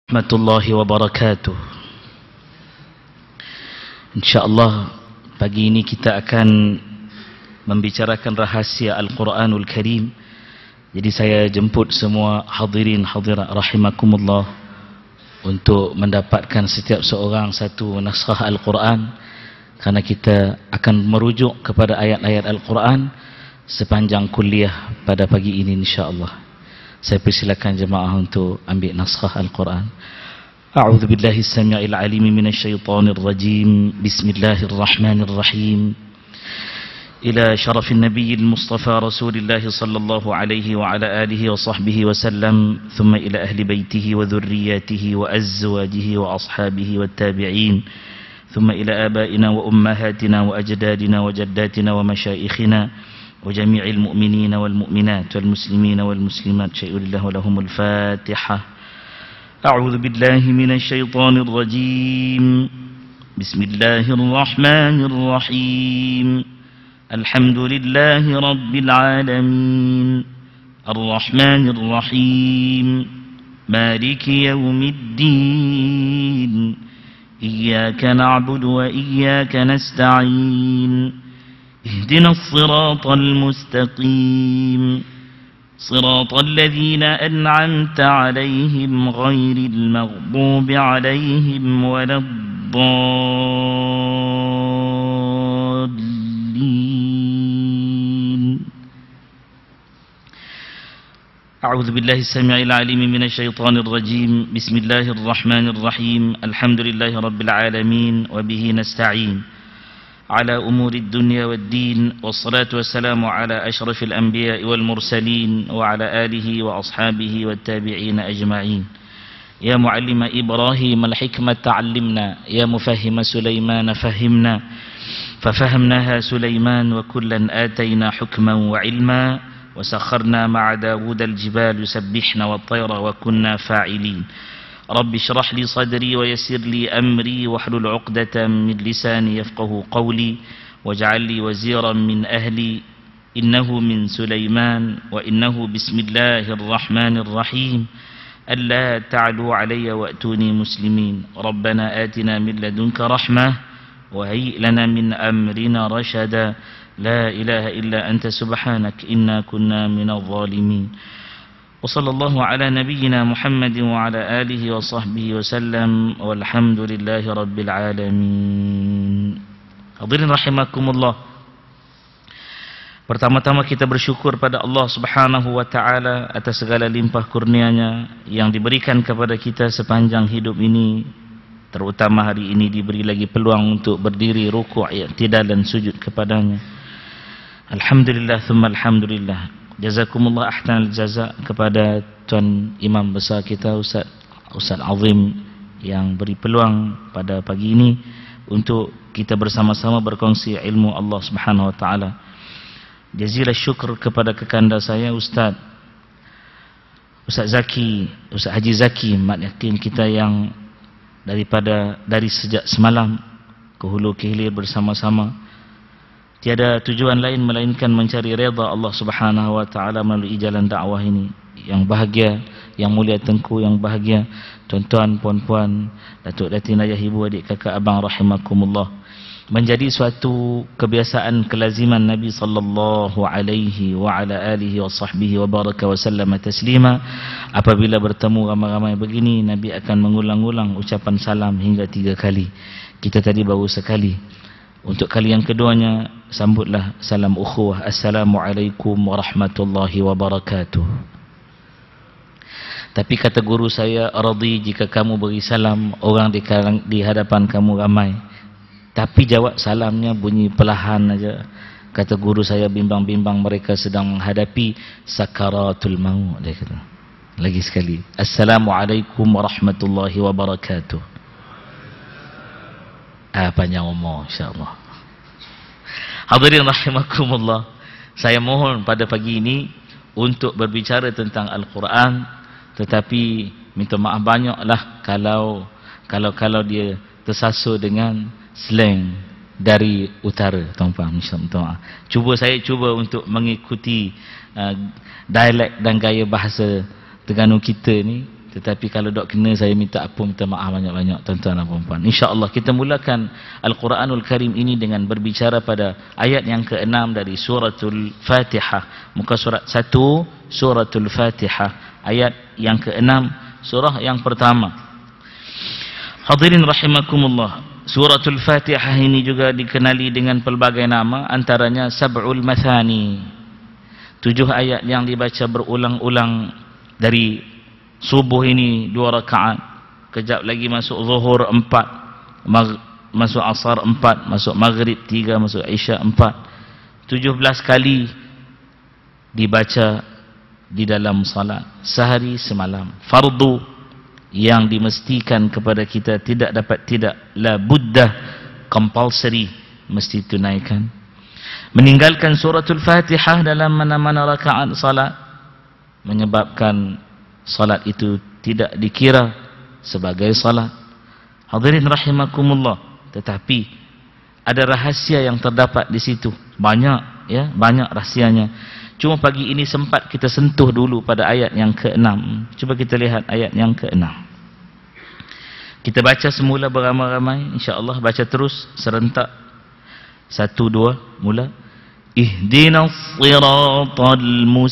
Warahmatullahi wabarakatuh. InsyaAllah pagi ini kita akan membicarakan rahasia Al-Quranul Karim. Jadi saya jemput semua hadirin hadirat rahimakumullah untuk mendapatkan setiap seorang satu naskah Al-Quran, kerana kita akan merujuk kepada ayat-ayat Al-Quran sepanjang kuliah pada pagi ini insyaAllah. Saya persilakan jemaah untuk ambil naskah Al-Quran. A'udzu billahi as-sami'il 'alim minasyaitonir rajim. Bismillahirrahmanirrahim. Ila syarafin nabiyil mustafa Rasulillah sallallahu alaihi wa ala alihi wa sahbihi wa sallam, thumma ila ahli baitihi wa dhurriyyatihi wa azwajihi wa ashabihi wat tabi'in, thumma ila abaina wa ummahatina wa ajdadina wa jaddatina wa masyayikhina وجميع المؤمنين والمؤمنات والمسلمين والمسلمات شيء لله ولهم الفاتحة. أعوذ بالله من الشيطان الرجيم. بسم الله الرحمن الرحيم. الحمد لله رب العالمين الرحمن الرحيم مالك يوم الدين إياك نعبد وإياك نستعين اهدنا الصراط المستقيم صراط الذين أنعمت عليهم غير المغضوب عليهم ولا الضالين. أعوذ بالله السميع العليم من الشيطان الرجيم. بسم الله الرحمن الرحيم. الحمد لله رب العالمين وبه نستعين على أمور الدنيا والدين، والصلاة والسلام على أشرف الأنبياء والمرسلين وعلى آله وأصحابه والتابعين أجمعين. يا معلم إبراهيم الحكمة علمنا، يا مفهم سليمان فهمنا، ففهمناها سليمان وكلا آتينا حكما وعلما، وسخرنا مع داود الجبال يسبحن والطير وكنا فاعلين. رب اشرح لي صدري ويسر لي أمري واحلل عقدة من لساني يفقه قولي، واجعل لي وزيرا من أهلي إنه من سليمان وإنه بسم الله الرحمن الرحيم ألا تعلوا علي وأتوني مسلمين. ربنا آتنا من لدنك رحمة وهيئ لنا من أمرنا رشدا. لا إله إلا أنت سبحانك إنا كنا من الظالمين. وصلى الله على نبينا محمد وعلى آله وصحبه وسلم والحمد لله رب العالمين. Hadirin rahimakumullah. Pertama-tama kita bersyukur pada Allah Subhanahu wa taala atas segala limpah kurnia-Nya yang diberikan kepada kita sepanjang hidup ini, terutama hari ini diberi lagi peluang untuk berdiri rukuk, i'tidal dan sujud kepadanya. Alhamdulillah thumma alhamdulillah. Jazakumullah ahsanal jaza kepada Tuan Imam besar kita Ustaz Azim yang beri peluang pada pagi ini untuk kita bersama-sama berkongsi ilmu Allah Subhanahu wa taala. Jazilah syukur kepada kekanda saya Ustaz Zaki, Ustaz Haji Zaki Mat Yakin kita yang dari sejak semalam ke hulu ke hilir bersama-sama. Tiada tujuan lain melainkan mencari redha Allah Subhanahu wa taala melalui jalan dakwah ini. Yang bahagia, yang mulia Tengku yang bahagia, tuan-tuan, puan-puan, datuk datin, ayah, ibu, adik, kakak, abang rahimakumullah. Menjadi suatu kebiasaan kelaziman Nabi sallallahu alaihi wa ala alihi wa sahbihi wa baraka wa sallama taslima. Apabila bertemu ramai-ramai begini, Nabi akan mengulang-ulang ucapan salam hingga 3 kali. Kita tadi baru sekali. Untuk kali yang keduanya, sambutlah salam ukhuwah. Assalamualaikum warahmatullahi wabarakatuh. Tapi kata guru saya, radhi jika kamu beri salam orang di hadapan kamu ramai, tapi jawab salamnya bunyi perlahan aja. Kata guru saya, bimbang-bimbang mereka sedang menghadapi sakaratul maut. Dia kata lagi sekali, Assalamualaikum warahmatullahi wabarakatuh. Panjang umur insyaAllah. Hadirin rahimakumullah, saya mohon pada pagi ini untuk berbicara tentang Al-Quran, tetapi minta maaf banyaklah kalau dia tersasul dengan slang dari utara, tuan-tuan. Saya cuba untuk mengikuti dialek dan gaya bahasa Terengganu kita ni Tetapi kalau dok kena, saya minta maaf banyak-banyak tuan-tuan dan puan-puan. InsyaAllah kita mulakan Al-Quranul Karim ini dengan berbicara pada ayat yang ke-6 dari suratul Fatihah. Muka surat 1, suratul Fatihah. Ayat yang ke-6, surah yang pertama. Hadirin rahimakumullah. Suratul Fatihah ini juga dikenali dengan pelbagai nama, antaranya Sab'ul Mathani, 7 ayat yang dibaca berulang-ulang dari subuh ini 2 rakaat, kejap lagi masuk zuhur 4, masuk asar 4, masuk maghrib 3, masuk isya 4. 17 kali dibaca di dalam salat sehari semalam. Fardu yang dimestikan kepada kita, tidak dapat tidak, la buddah, compulsory, mesti tunaikan. Meninggalkan suratul Fatihah dalam mana-mana rakaat salat menyebabkan salat itu tidak dikira sebagai salat. Hadirin rahimakumullah. Tetapi ada rahasia yang terdapat di situ, banyak ya, banyak rahsianya. Cuma pagi ini sempat kita sentuh dulu pada ayat yang ke-6. Cuba kita lihat ayat yang ke-6. Kita baca semula beramai-ramai, insya-Allah baca terus serentak. 1 2 mula. Ihdinas siratal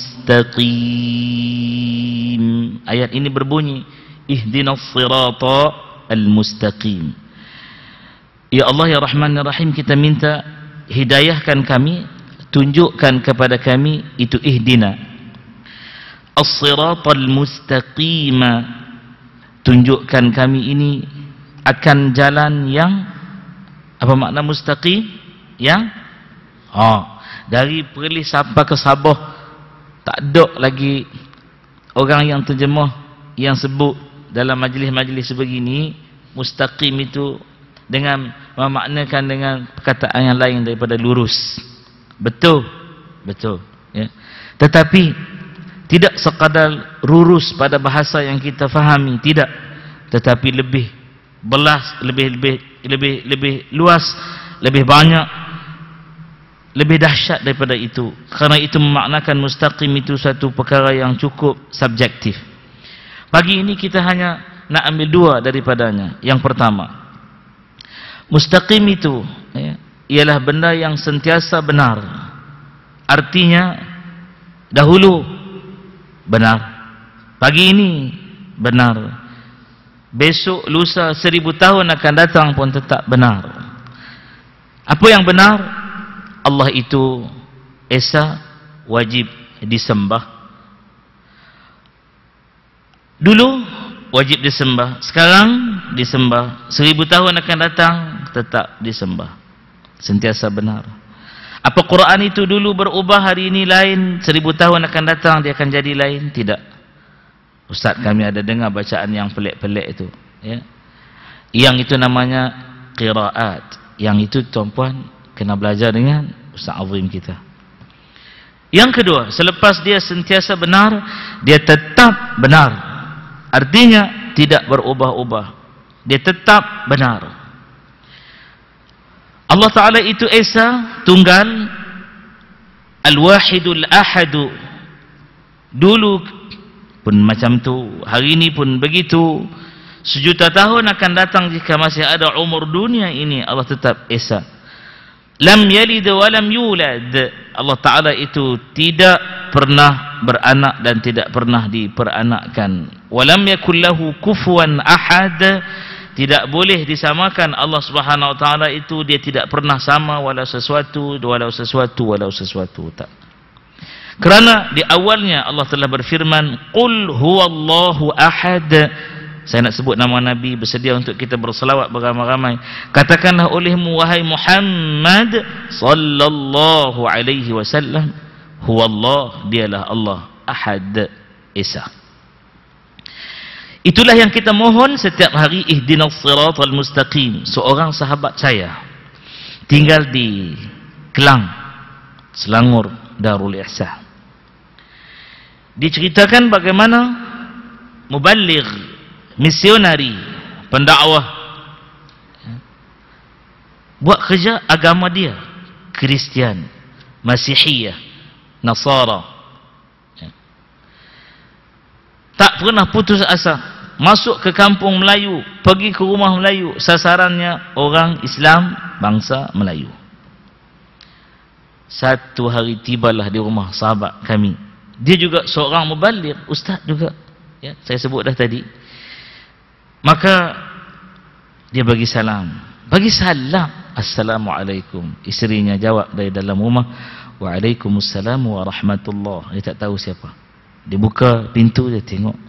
mustaqim. Ayat ini berbunyi Ihdinas siratal mustaqim. Ya Allah ya Rahman ya Rahim, kita minta hidayahkan kami, tunjukkan kepada kami itu ihdina as-siratal mustaqima, tunjukkan kami ini akan jalan yang, apa makna mustaqim? Yang dari Perlis sampai ke Sabah tak ada lagi orang yang terjemah yang sebut dalam majlis-majlis sebegini mustaqim itu dengan memaknakan dengan perkataan yang lain daripada lurus. Betul, betul ya. Tetapi tidak sekadar lurus pada bahasa yang kita fahami, tidak, tetapi lebih belas, lebih luas, lebih banyak, lebih dahsyat daripada itu. Kerana itu memaknakan mustaqim itu satu perkara yang cukup subjektif. Pagi ini kita hanya nak ambil 2 daripadanya. Yang pertama, mustaqim itu ya, ialah benda yang sentiasa benar. Artinya dahulu benar, pagi ini benar, besok, lusa, 1000 tahun akan datang pun tetap benar. Apa yang benar? Allah itu esa, wajib disembah. Dulu wajib disembah, sekarang disembah, 1000 tahun akan datang tetap disembah, sentiasa benar. Apa Quran itu dulu berubah, hari ini lain, 1000 tahun akan datang dia akan jadi lain? Tidak. Ustaz kami ada dengar bacaan yang pelik-pelik itu ya. Yang itu namanya qiraat. Yang itu tuan-puan kena belajar dengan Ustaz Azim kita. Yang kedua, selepas dia sentiasa benar, dia tetap benar. Artinya tidak berubah-ubah, dia tetap benar. Allah Ta'ala itu Esa, tunggal, Al-Wahidul Ahadu. Dulu pun macam tu, hari ini pun begitu, sejuta tahun akan datang jika masih ada umur dunia ini, Allah tetap Esa. Lam yalid wa lam yulad. Allah Ta'ala itu tidak pernah beranak dan tidak pernah diperanakkan. Wa lam yakul lahu kufuwan ahad. Tidak boleh disamakan Allah Subhanahu Wa Taala itu, dia tidak pernah sama, walau sesuatu tak. Kerana di awalnya Allah telah berfirman, Qul huwallahu ahad. Saya nak sebut nama Nabi, bersedia untuk kita berselawat beramai-ramai. Katakanlah olehmu wahai Muhammad sallallahu alaihi wasallam, huwallah, dialah Allah, ahad, Esa. Itulah yang kita mohon setiap hari, ihdinas siratal mustaqim. Seorang sahabat saya tinggal di Kelang, Selangor, Darul Ihsan. Diceritakan bagaimana muballigh, misionari, pendakwah buat kerja agama dia, Kristian, Masihiyah, Nasara. Tak tak pernah putus asa. Masuk ke kampung Melayu, pergi ke rumah Melayu, sasarannya orang Islam bangsa Melayu. Satu hari tibalah di rumah sahabat kami. Dia juga seorang mubaligh, ustaz juga. Ya, saya sebut dah tadi. Maka dia bagi salam. Bagi salam, Assalamualaikum. Isterinya jawab dari dalam rumah, Waalaikumsalam warahmatullahi. Dia tak tahu siapa. Dia buka pintu, dia tengok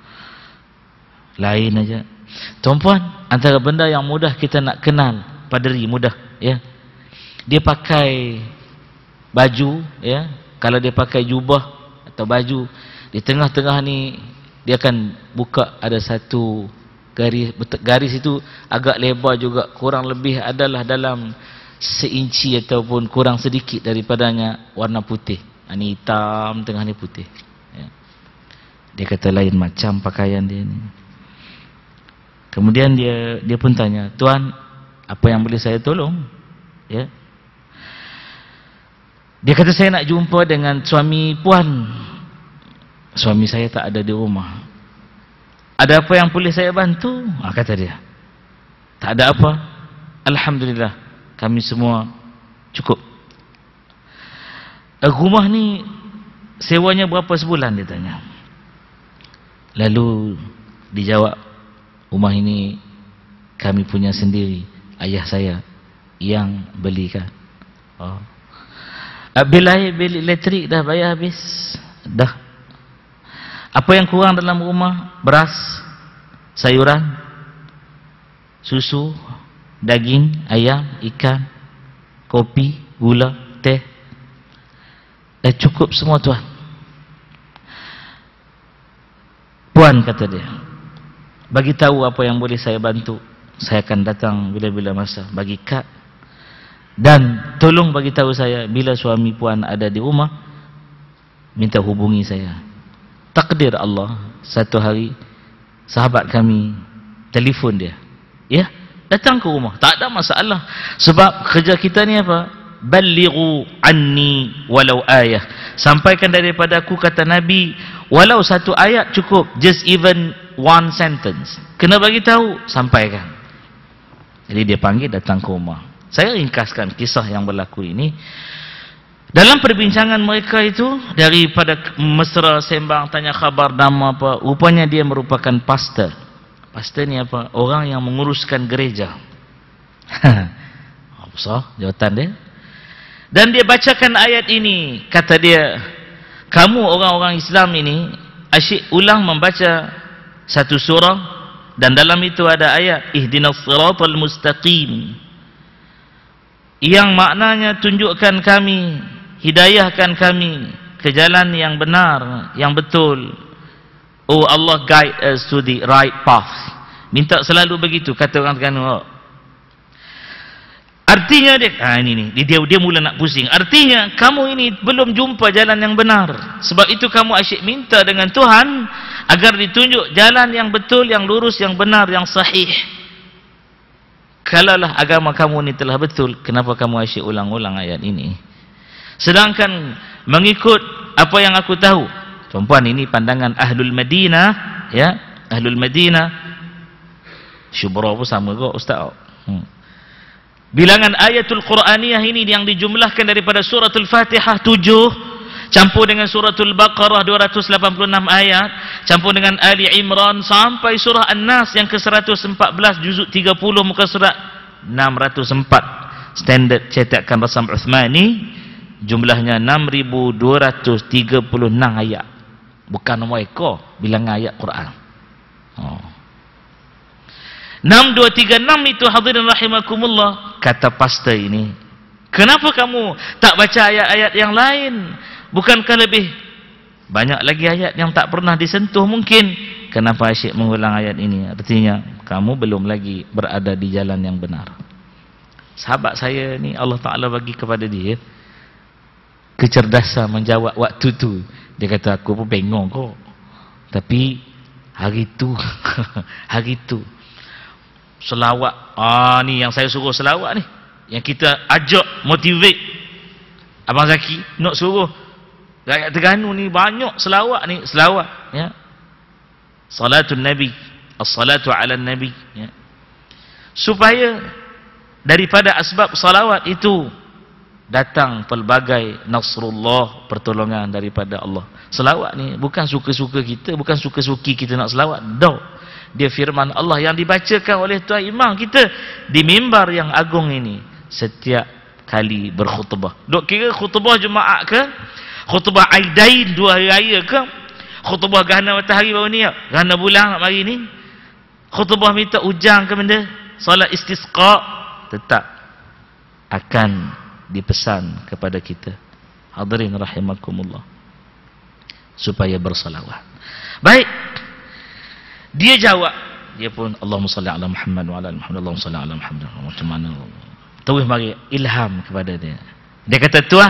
lain aja. Tuan-puan, antara benda yang mudah kita nak kenal paderi, mudah, ya. Dia pakai baju, ya. Kalau dia pakai jubah atau baju, di tengah-tengah ni dia akan buka ada satu garis. Garis itu agak lebar juga, kurang lebih adalah dalam seinci ataupun kurang sedikit daripadanya, warna putih. Ini hitam, tengah ni putih, ya. Dia kata lain macam pakaian dia ni. Kemudian dia pun tanya, tuan, apa yang boleh saya tolong? Ya. Dia kata, saya nak jumpa dengan suami puan. Suami saya tak ada di rumah. Ada apa yang boleh saya bantu? Kata dia. Tak ada apa. Alhamdulillah, kami semua cukup. Rumah ni sewanya berapa sebulan, dia tanya. Lalu dijawab, rumah ini kami punya sendiri, ayah saya yang belikan. Bil elektrik dah bayar habis. Dah. Apa yang kurang dalam rumah? Beras, sayuran, susu, daging, ayam, ikan, kopi, gula, teh. Dah cukup semua, tuan. Puan, kata dia, bagi tahu apa yang boleh saya bantu. Saya akan datang bila-bila masa, bagi kad. Dan tolong bagi tahu saya bila suami puan ada di rumah, minta hubungi saya. Takdir Allah, satu hari sahabat kami telefon dia, ya, datang ke rumah, tak ada masalah. Sebab kerja kita ni apa? Ballighu anni walau ayah. Sampaikan daripada aku, kata Nabi, walau satu ayat cukup. Just even one sentence, kena bagi tahu, sampaikan. Jadi dia panggil, datang ke rumah. Saya ringkaskan kisah yang berlaku ini. Dalam perbincangan mereka itu, daripada mesra sembang, tanya khabar, nama apa, rupanya dia merupakan pastor. Pastor ni apa? Orang yang menguruskan gereja. Besar jawatan dia. Dan dia bacakan ayat ini. Kata dia, kamu orang-orang Islam ini asyik ulang membaca satu surah, dan dalam itu ada ayat ihdinas siratal mustaqim, yang maknanya tunjukkan kami, hidayahkan kami ke jalan yang benar, yang betul. Oh Allah, guide us to the right path. Minta selalu begitu, kata orang Terengganu. Artinya dia mula nak pusing. Artinya kamu ini belum jumpa jalan yang benar. Sebab itu kamu asyik minta dengan Tuhan agar ditunjuk jalan yang betul, yang lurus, yang benar, yang sahih. Kalaulah agama kamu ini telah betul, kenapa kamu asyik ulang-ulang ayat ini? Sedangkan mengikut apa yang aku tahu, tuan-puan, ini pandangan Ahlul Madinah, ya, Ahlul Madinah. Syubra pun sama kok, ustaz. Bilangan ayatul Quraniyah ini yang dijumlahkan daripada suratul Fatihah 7, campur dengan suratul Baqarah 286 ayat, campur dengan Ali Imran sampai surah An-Nas yang ke-114, juzuk 30, muka surat 604, standard cetakan Rasam Uthmani, jumlahnya 6,236 ayat. Bukan nombor ekor, bilangan ayat Quran. 6236 itu, hadirin rahimakumullah. Kata pastor ini, kenapa kamu tak baca ayat-ayat yang lain? Bukankah lebih banyak lagi ayat yang tak pernah disentuh mungkin? Kenapa asyik mengulang ayat ini? Artinya kamu belum lagi berada di jalan yang benar. Sahabat saya ni, Allah Ta'ala bagi kepada dia kecerdasan menjawab waktu tu. Dia kata, aku pun bengong kok, tapi hari tu hari tu selawat, ni yang saya suruh selawat ni, yang kita ajak motivate Abang Zaki nak suruh rakyat Terengganu ni banyak selawat ni, selawat, ya. salatun nabi, as-salatu ala nabi, ya. Supaya daripada asbab salawat itu datang pelbagai nasrullah, pertolongan daripada Allah. Selawat ni bukan suka-suka kita, bukan suka-suki kita nak selawat. Dia firman Allah yang dibacakan oleh tuan imam kita di mimbar yang agung ini setiap kali berkhutbah. Dok kira khutbah Jumaat ke, khutbah Aidain 2 hari raya ke, khutbah gerhana matahari baru ni, gerhana bulan mari ni, khutbah minta hujan ke benda, solat istisqa, tetap akan dipesan kepada kita, hadirin rahimakumullah, supaya bersalawat. Baik, dia jawab, dia pun Allahumma salli ala Muhammad wa ala Muhammad, Allahumma salli ala Muhammad. Macam mana terus mari ilham kepada dia. Dia kata, Tuhan,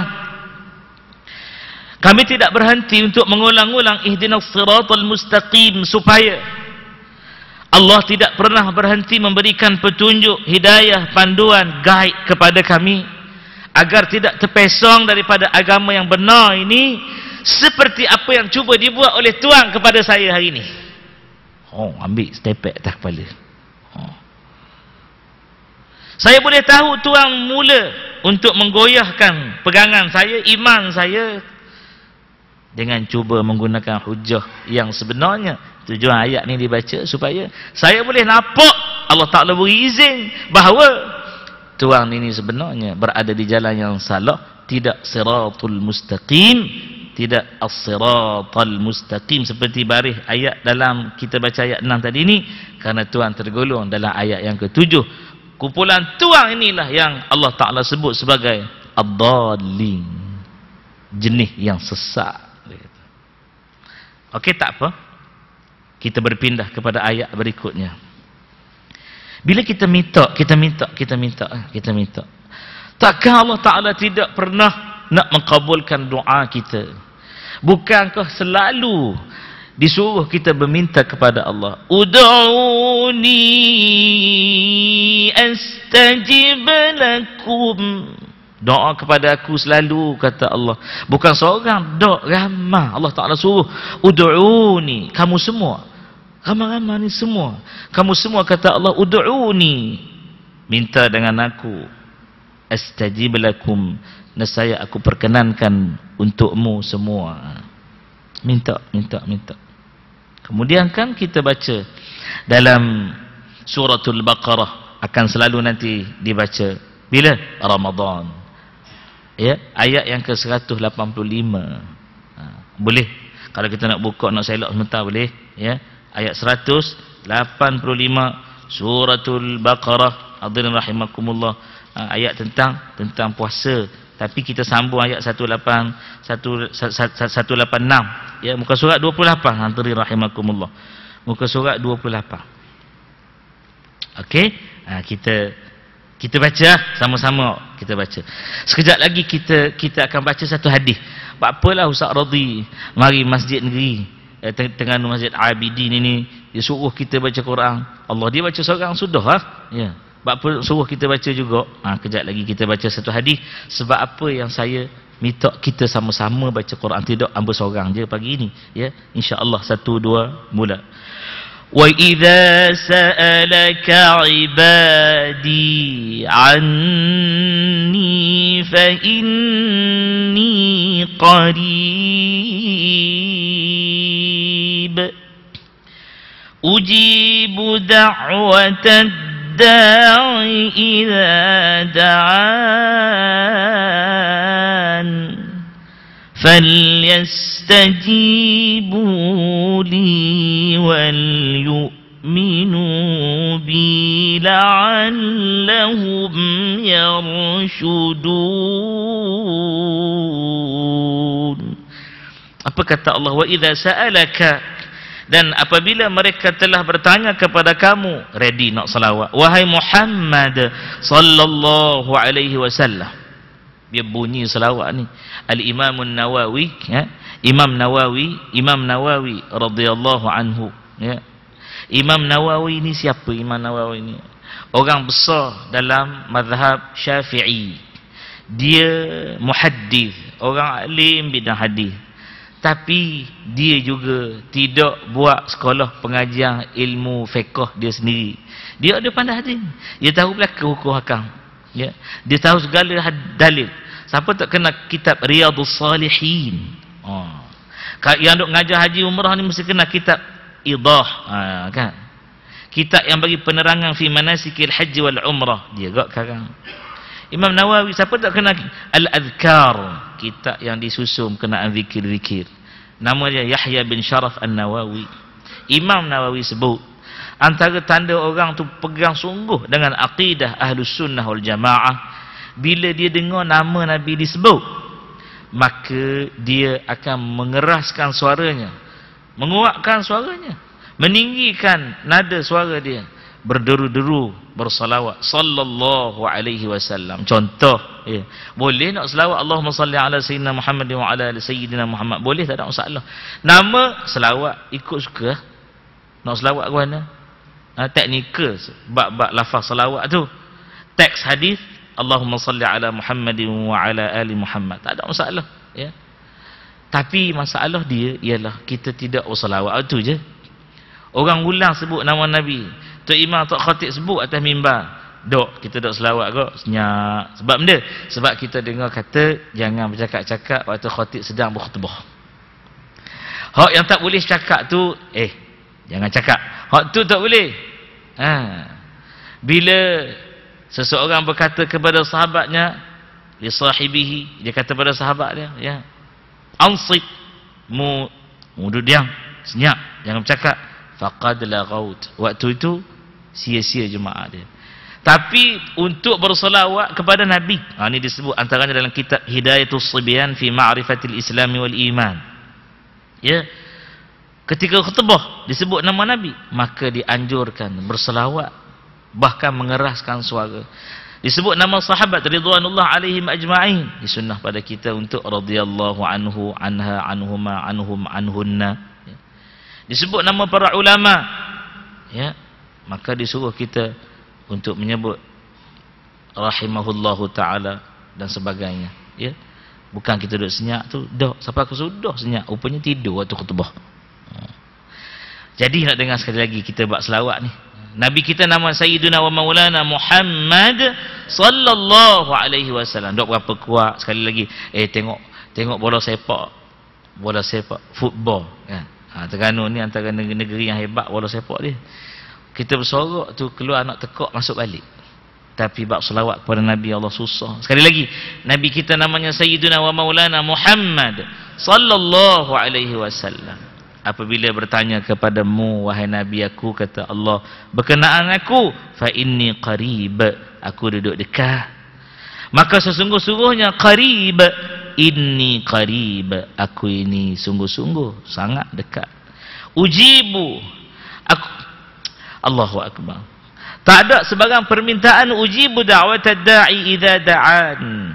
kami tidak berhenti untuk mengulang-ulang ihdinas siratal mustaqim, supaya Allah tidak pernah berhenti memberikan petunjuk, hidayah, panduan, guide kepada kami agar tidak terpesong daripada agama yang benar ini, seperti apa yang cuba dibuat oleh Tuhan kepada saya hari ini. Ambil stepek atas kepala. Saya boleh tahu Tuhan mula untuk menggoyahkan pegangan saya, iman saya, dengan cuba menggunakan hujah yang sebenarnya. Tujuan ayat ni dibaca supaya saya boleh nampak Allah Ta'ala beri izin bahawa Tuhan ini sebenarnya berada di jalan yang salah, tidak siratul mustaqim, tidak as-siratal mustaqim seperti baris ayat dalam kita baca ayat 6 tadi ni, kerana Tuhan tergolong dalam ayat yang ke-7. Kumpulan Tuhan inilah yang Allah Ta'ala sebut sebagai ad-dallin, jenis yang sesat. Okey, tak apa, kita berpindah kepada ayat berikutnya. Bila kita minta, takkan Allah Ta'ala tidak pernah nak mengabulkan doa kita? Bukankah selalu disuruh kita berminta kepada Allah, ud'uni astajib lakum, doa kepada aku selalu, kata Allah. Bukan seorang, doa ramai. Allah Ta'ala suruh ud'uni, kamu semua, ramai-ramai ni semua, kamu semua, kata Allah, ud'uni, minta dengan aku, astajib lakum, nescaya aku perkenankan untukmu semua. Minta. Kemudian kan kita baca dalam suratul Baqarah, akan selalu nanti dibaca bila Ramadan, ya, ayat yang ke-185. Boleh kalau kita nak buka, nak selok sebentar, boleh, ya, ayat 185 suratul Baqarah, hadirin rahimakumullah. Ayat tentang puasa, tapi kita sambung ayat 186, ya, muka surat 28, hadirin rahimakumullah, muka surat 28. Okey, kita baca sama-sama, kita baca. Sekejap lagi kita akan baca satu hadis. Apalah Ustaz Radhi mari Masjid Negeri Terengganu, Masjid Abidin ini, dia suruh kita baca Quran. Allah, dia baca seorang sudah lah, ya. Apa suruh kita baca juga. Kejap lagi kita baca satu hadis. Sebab apa yang saya minta kita sama-sama baca Quran, tidak ambil seorang je pagi ini, ya. Insya-Allah 1 2 mula. Wa idza sa'alaka 'ibadi 'anni fa inni qarib ujibu da'watad da'i idza da'an falyastajibu li wal yu'minu bi la'allahum yarshudun. Apa kata Allah? Wa idza sa'alaka, dan apabila mereka telah bertanya kepada kamu, ready nak salawat, wahai Muhammad sallallahu alaihi wasallam. Dia bunyi salawat ni. Al-Imam Nawawi, ya, Imam Nawawi radhiyallahu anhu, ya. Imam Nawawi ni siapa? Imam Nawawi ni orang besar dalam mazhab Syafi'i. Dia muhaddis, orang alim bidang hadis. Tapi dia juga tidak buat sekolah pengajian ilmu fiqh dia sendiri. Dia ada pandai hadis. Dia tahu belaka hukum hakam. Ya. Dia tahu segala dalil. Siapa tak kenal kitab Riyadhus Salihin? Yang duk ngajar haji umrah ni mesti kenal kitab Idah, kan? Kitab yang bagi penerangan fi manasikil haji wal umrah. Dia gak sekarang. Imam Nawawi, siapa tak kenal Al-Adhkar, kitab yang disusun kenaan zikir-zikir. Nama dia Yahya bin Sharaf An-Nawawi. Imam Nawawi sebut antara tanda orang tu pegang sungguh dengan akidah Ahlus Sunnah wal Jamaah, bila dia dengar nama Nabi disebut, maka dia akan mengeraskan suaranya, menguatkan suaranya, meninggikan nada suara dia, berderu-deru bersalawat sallallahu alaihi wasallam. Contoh, ya, boleh nak selawat Allahumma salli ala sayyidina Muhammad wa ala ali sayyidina Muhammad, boleh, tak ada masalah. Nama selawat ikut suka. Nak selawat ke mana? Teknikal bab-bab lafaz selawat tu. Teks hadis Allahumma salli ala Muhammadin wa ala ali Muhammad, tak ada masalah, ya. Tapi masalah dia ialah kita tidak selawat tu je. Orang ulang sebut nama Nabi, Tok Imam, Tok Khatib sebut atas mimbar, dok kita dok selawat kok, senyap. Sebab benda? Sebab kita dengar kata jangan bercakap-cakap waktu khatib sedang berkhutbah. Hak yang tak boleh cakap tu, jangan cakap. Hak tu tak boleh. Bila seseorang berkata kepada sahabatnya, li sahibihi, dia kata pada sahabat dia, ya, ansit, mu duduk diam, senyap, jangan bercakap. Faqad lagaut, waktu itu sia-sia jemaah dia. Tapi untuk berselawat kepada Nabi, ini disebut antaranya dalam kitab Hidayatus Sibyan fi Ma'rifatil Islam wal Iman, ya. Ketika khutbah disebut nama Nabi, maka dianjurkan berselawat, bahkan mengeraskan suara. Disebut nama sahabat ridwanullah alaihim ajma'in, disunnah pada kita untuk radhiyallahu anhu, anha, anhuma, anhum, anhunna. Disebut nama para ulama, ya, maka disuruh kita untuk menyebut rahimahullahu ta'ala dan sebagainya, ya. Bukan kita duduk senyap tu, dah sampai aku sudah senyap, rupanya tidur waktu khutbah. Jadi nak dengar sekali lagi kita buat selawat ni. Nabi kita nama Sayyiduna wa Maulana Muhammad sallallahu alaihi wasallam. Dok berapa kuat sekali lagi. Tengok bola sepak football, kan. Terengganu ni antara negeri yang hebat bola sepak dia. Kita bersorak tu keluar nak tekak masuk balik. Tapi bab selawat kepada Nabi Allah susah. Sekali lagi, Nabi kita namanya Sayyiduna wa Maulana Muhammad sallallahu alaihi wasallam. Apabila bertanya kepadamu wahai Nabi, aku kata Allah berkenaan aku, fa inni qarib, aku duduk dekat. Maka sesungguh-sungguhnya qarib, inni qarib, aku ini sungguh-sungguh sangat dekat. Ujibu, aku, Allahu akbar. Tak ada sebarang permintaan ujibu da'watad da'i idza da'an.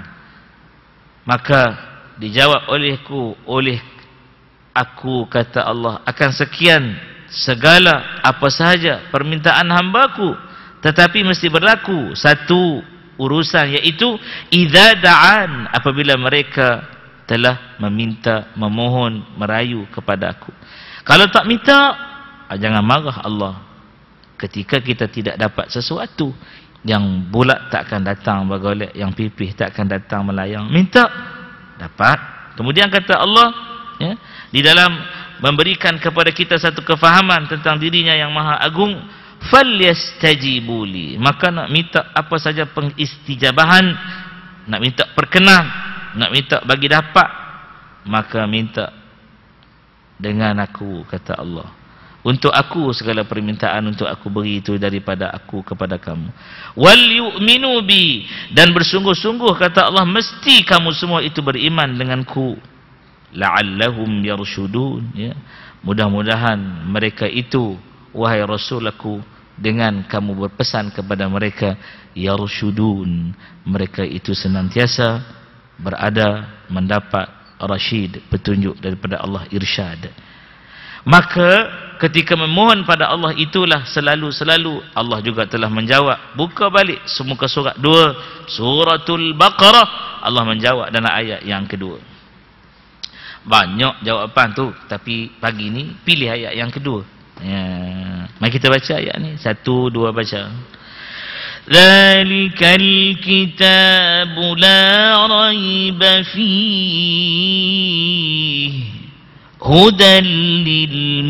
Maka dijawab oleh aku kata Allah akan sekian segala apa sahaja permintaan hambaku, tetapi mesti berlaku satu urusan, iaitu idza da'an, apabila mereka telah meminta, memohon, merayu kepada aku. Kalau tak minta, jangan marah Allah. Ketika kita tidak dapat sesuatu, yang bulat tak akan datang bergolek, yang pipih tak akan datang melayang. Minta, dapat. Kemudian kata Allah, ya, di dalam memberikan kepada kita satu kefahaman tentang dirinya yang maha agung, falyastajibu li, maka nak minta apa saja pengistijabahan, nak minta perkenan, nak minta bagi dapat, maka minta dengan aku, kata Allah. Untuk aku segala permintaan untuk aku beri itu daripada aku kepada kamu. Wal yu'minu bi, dan bersungguh-sungguh kata Allah mesti kamu semua itu beriman denganku. La'allahum yarshudun, ya. Mudah-mudahan mereka itu, wahai Rasul aku, dengan kamu berpesan kepada mereka, yarshudun, mereka itu senantiasa berada mendapat rasyid, petunjuk daripada Allah, irsyad. Maka ketika memohon pada Allah itulah selalu-selalu Allah juga telah menjawab. Buka balik semuka surat 2 Suratul Baqarah, Allah menjawab dalam ayat yang kedua. Banyak jawapan tu, tapi pagi ni pilih ayat yang kedua. Ya, mari kita baca ayat ni. 1, 2 baca. Zalikal kitabu la raiba fihi hudan lil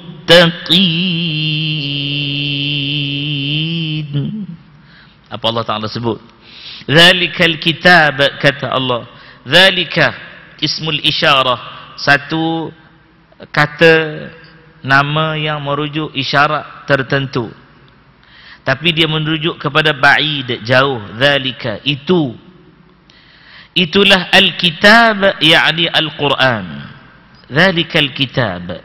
muttaqin. Apa Allah Ta'ala sebut? Zalikal kitab, kata Allah. Zalika ismul isyarah, satu kata nama yang merujuk isyarat tertentu, tapi dia merujuk kepada ba'id, jauh. Zalika, itu, itulah al-kitab, yakni al-Quran. Zalikal kitab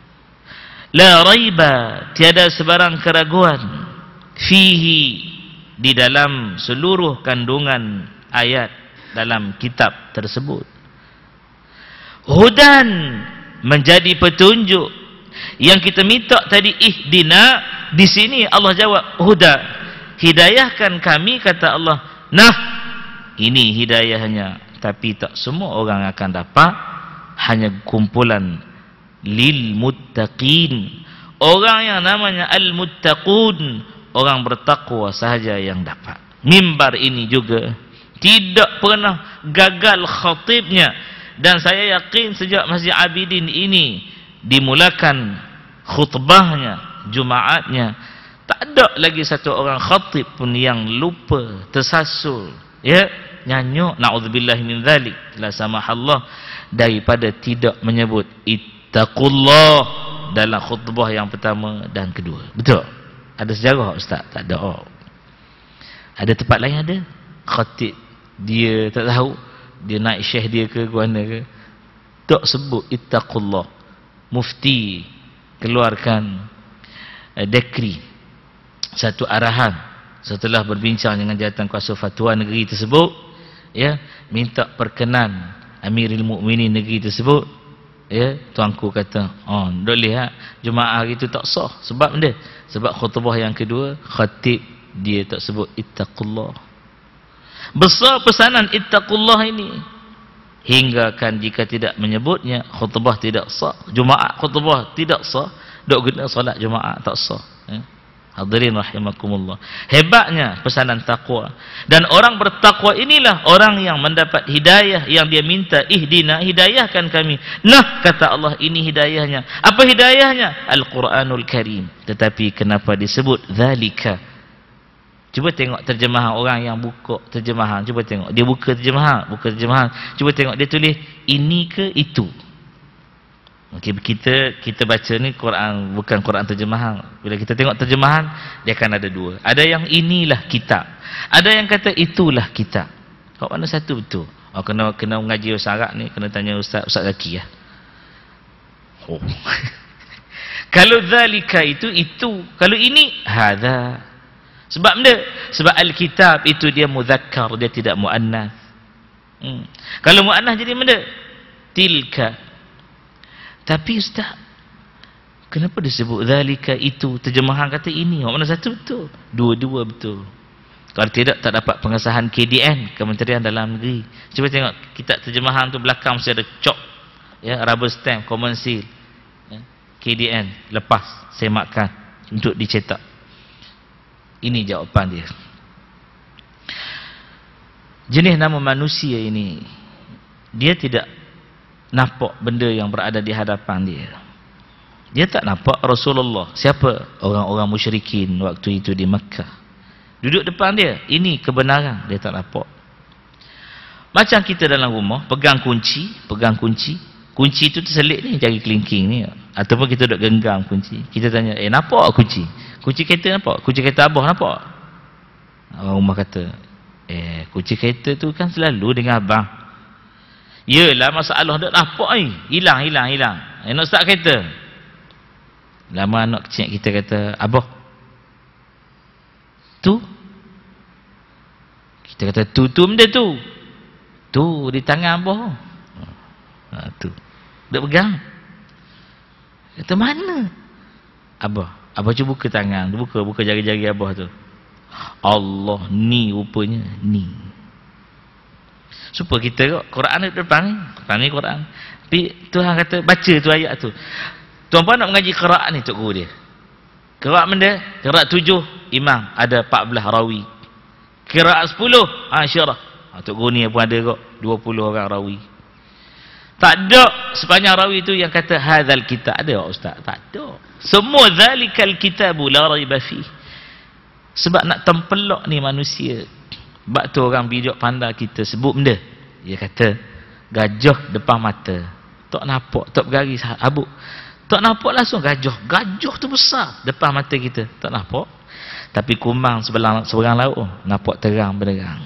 la raiba, tiada sebarang keraguan, fihi, di dalam seluruh kandungan ayat dalam kitab tersebut. Hudan, menjadi petunjuk. Yang kita minta tadi ihdina, di sini Allah jawab huda, hidayahkan kami, kata Allah. Nah, ini hidayahnya, tapi tak semua orang akan dapat, hanya kumpulan lil muttaqin. Orang yang namanya al muttaqun, orang bertakwa sahaja yang dapat. Mimbar ini juga tidak pernah gagal khatibnya, dan saya yakin sejak Masjid Abidin ini dimulakan khutbahnya, Jumaatnya, tak ada lagi satu orang khatib pun yang lupa, tersasul, ya, nyanyuk, na'udzubillahi min dzalik, la samahallah, daripada tidak menyebut ittaqullah dalam khutbah yang pertama dan kedua. Betul? Ada sejarah ustaz? Tak ada. Oh. Ada tempat lain ada? Khatib dia tak tahu, dia naik syekh dia ke mana ke, tak sebut ittaqullah. Mufti keluarkan dekri, satu arahan setelah berbincang dengan jawatan kuasa fatwa negeri tersebut, ya, minta perkenan Amirul Mukminin negeri tersebut, ya, tuanku kata, oh, dok lihat Jumaat hari itu tak sah. Sebab dia, sebab khutbah yang kedua khatib dia tak sebut ittaqullah. Besar pesanan ittaqullah ini, hingga kan jika tidak menyebutnya, khutbah tidak sah. Jumaat khutbah tidak sah, dok guna solat Jumaat tak sah, ya. Hadirin rahimakumullah. Hebatnya pesanan takwa. Dan orang bertakwa inilah orang yang mendapat hidayah yang dia minta. Ihdina, hidayahkan kami. Nah, kata Allah, ini hidayahnya. Apa hidayahnya? Al-Quranul Karim. Tetapi kenapa disebut zalika? Cuba tengok terjemahan orang yang buka terjemahan. Cuba tengok. Dia buka terjemahan. Cuba tengok dia tulis ini ke itu. Okay, kita baca ni Quran, bukan Quran terjemahan. Bila kita tengok terjemahan, dia akan ada dua. Ada yang inilah kitab, ada yang kata itulah kitab. Kau mana satu betul? Oh, kena mengaji Ustaz Arab ni, kena tanya Ustaz Zaki ya. Oh. Kalau zalika itu, kalau ini hadza. Sebab benda, sebab al-kitab itu dia muzakkar, dia tidak muannas. Kalau muannas jadi benda tilka. Tapi ustaz, kenapa disebut zalika itu? Terjemahan kata ini, mana satu betul? Dua-dua betul. Kalau tidak, tak dapat pengesahan KDN, Kementerian Dalam Negeri. Cuba tengok kitab terjemahan tu belakang mesti ada cop, ya, rubber stamp, common seal, ya, KDN, lepas semakkan untuk dicetak. Ini jawapan dia. Jenis nama manusia ini, dia tidak nampak benda yang berada di hadapan dia. Dia tak nampak Rasulullah. Siapa? Orang-orang musyrikin waktu itu di Mekah. Duduk depan dia. Ini kebenaran. Dia tak nampak. Macam kita dalam rumah, pegang kunci. Kunci itu terselit ni, jari kelingking ni. Ataupun kita duduk genggam kunci. Kita tanya, nampak kunci? Kunci kereta nampak? Kunci kereta abah nampak? Orang rumah kata, kunci kereta tu kan selalu dengan abang. Yelah, masalah tak nampak ni. Hilang. Nak start kereta. Lama anak kecil kita kata, abah, tu? Kita kata, tu benda tu. Tu, di tangan abah. Tu. Duk pegang. Kata, mana? Abah cuba buka tangan. Buka jari-jari abah tu. Allah, ni rupanya, ni. Supaya kita tengok Quran di depan ni. Quran. Tapi Tuhan kata baca tu ayat tu. Tuan-puan nak mengaji qiraat ni tok guru dia. Qiraat benda, qiraat 7 imam ada 14 rawi. Qiraat 10 syarah. Tok guru ni pun ada kok 20 orang rawi. Tak ada sepanjang rawi tu yang kata hadzal kitab. Ada tak ustaz? Tak ada. Semua zalikal kitabu la raiba fi. Sebab nak tempelok ni manusia. Sebab tu orang bijak pandai kita sebut benda. Dia kata gajah depan mata. Tak nampak, tak bergaris habuk. Tak nampak langsung gajah. Gajah tu besar depan mata kita. Tak nampak. Tapi kumang seberang laut nampak terang benderang.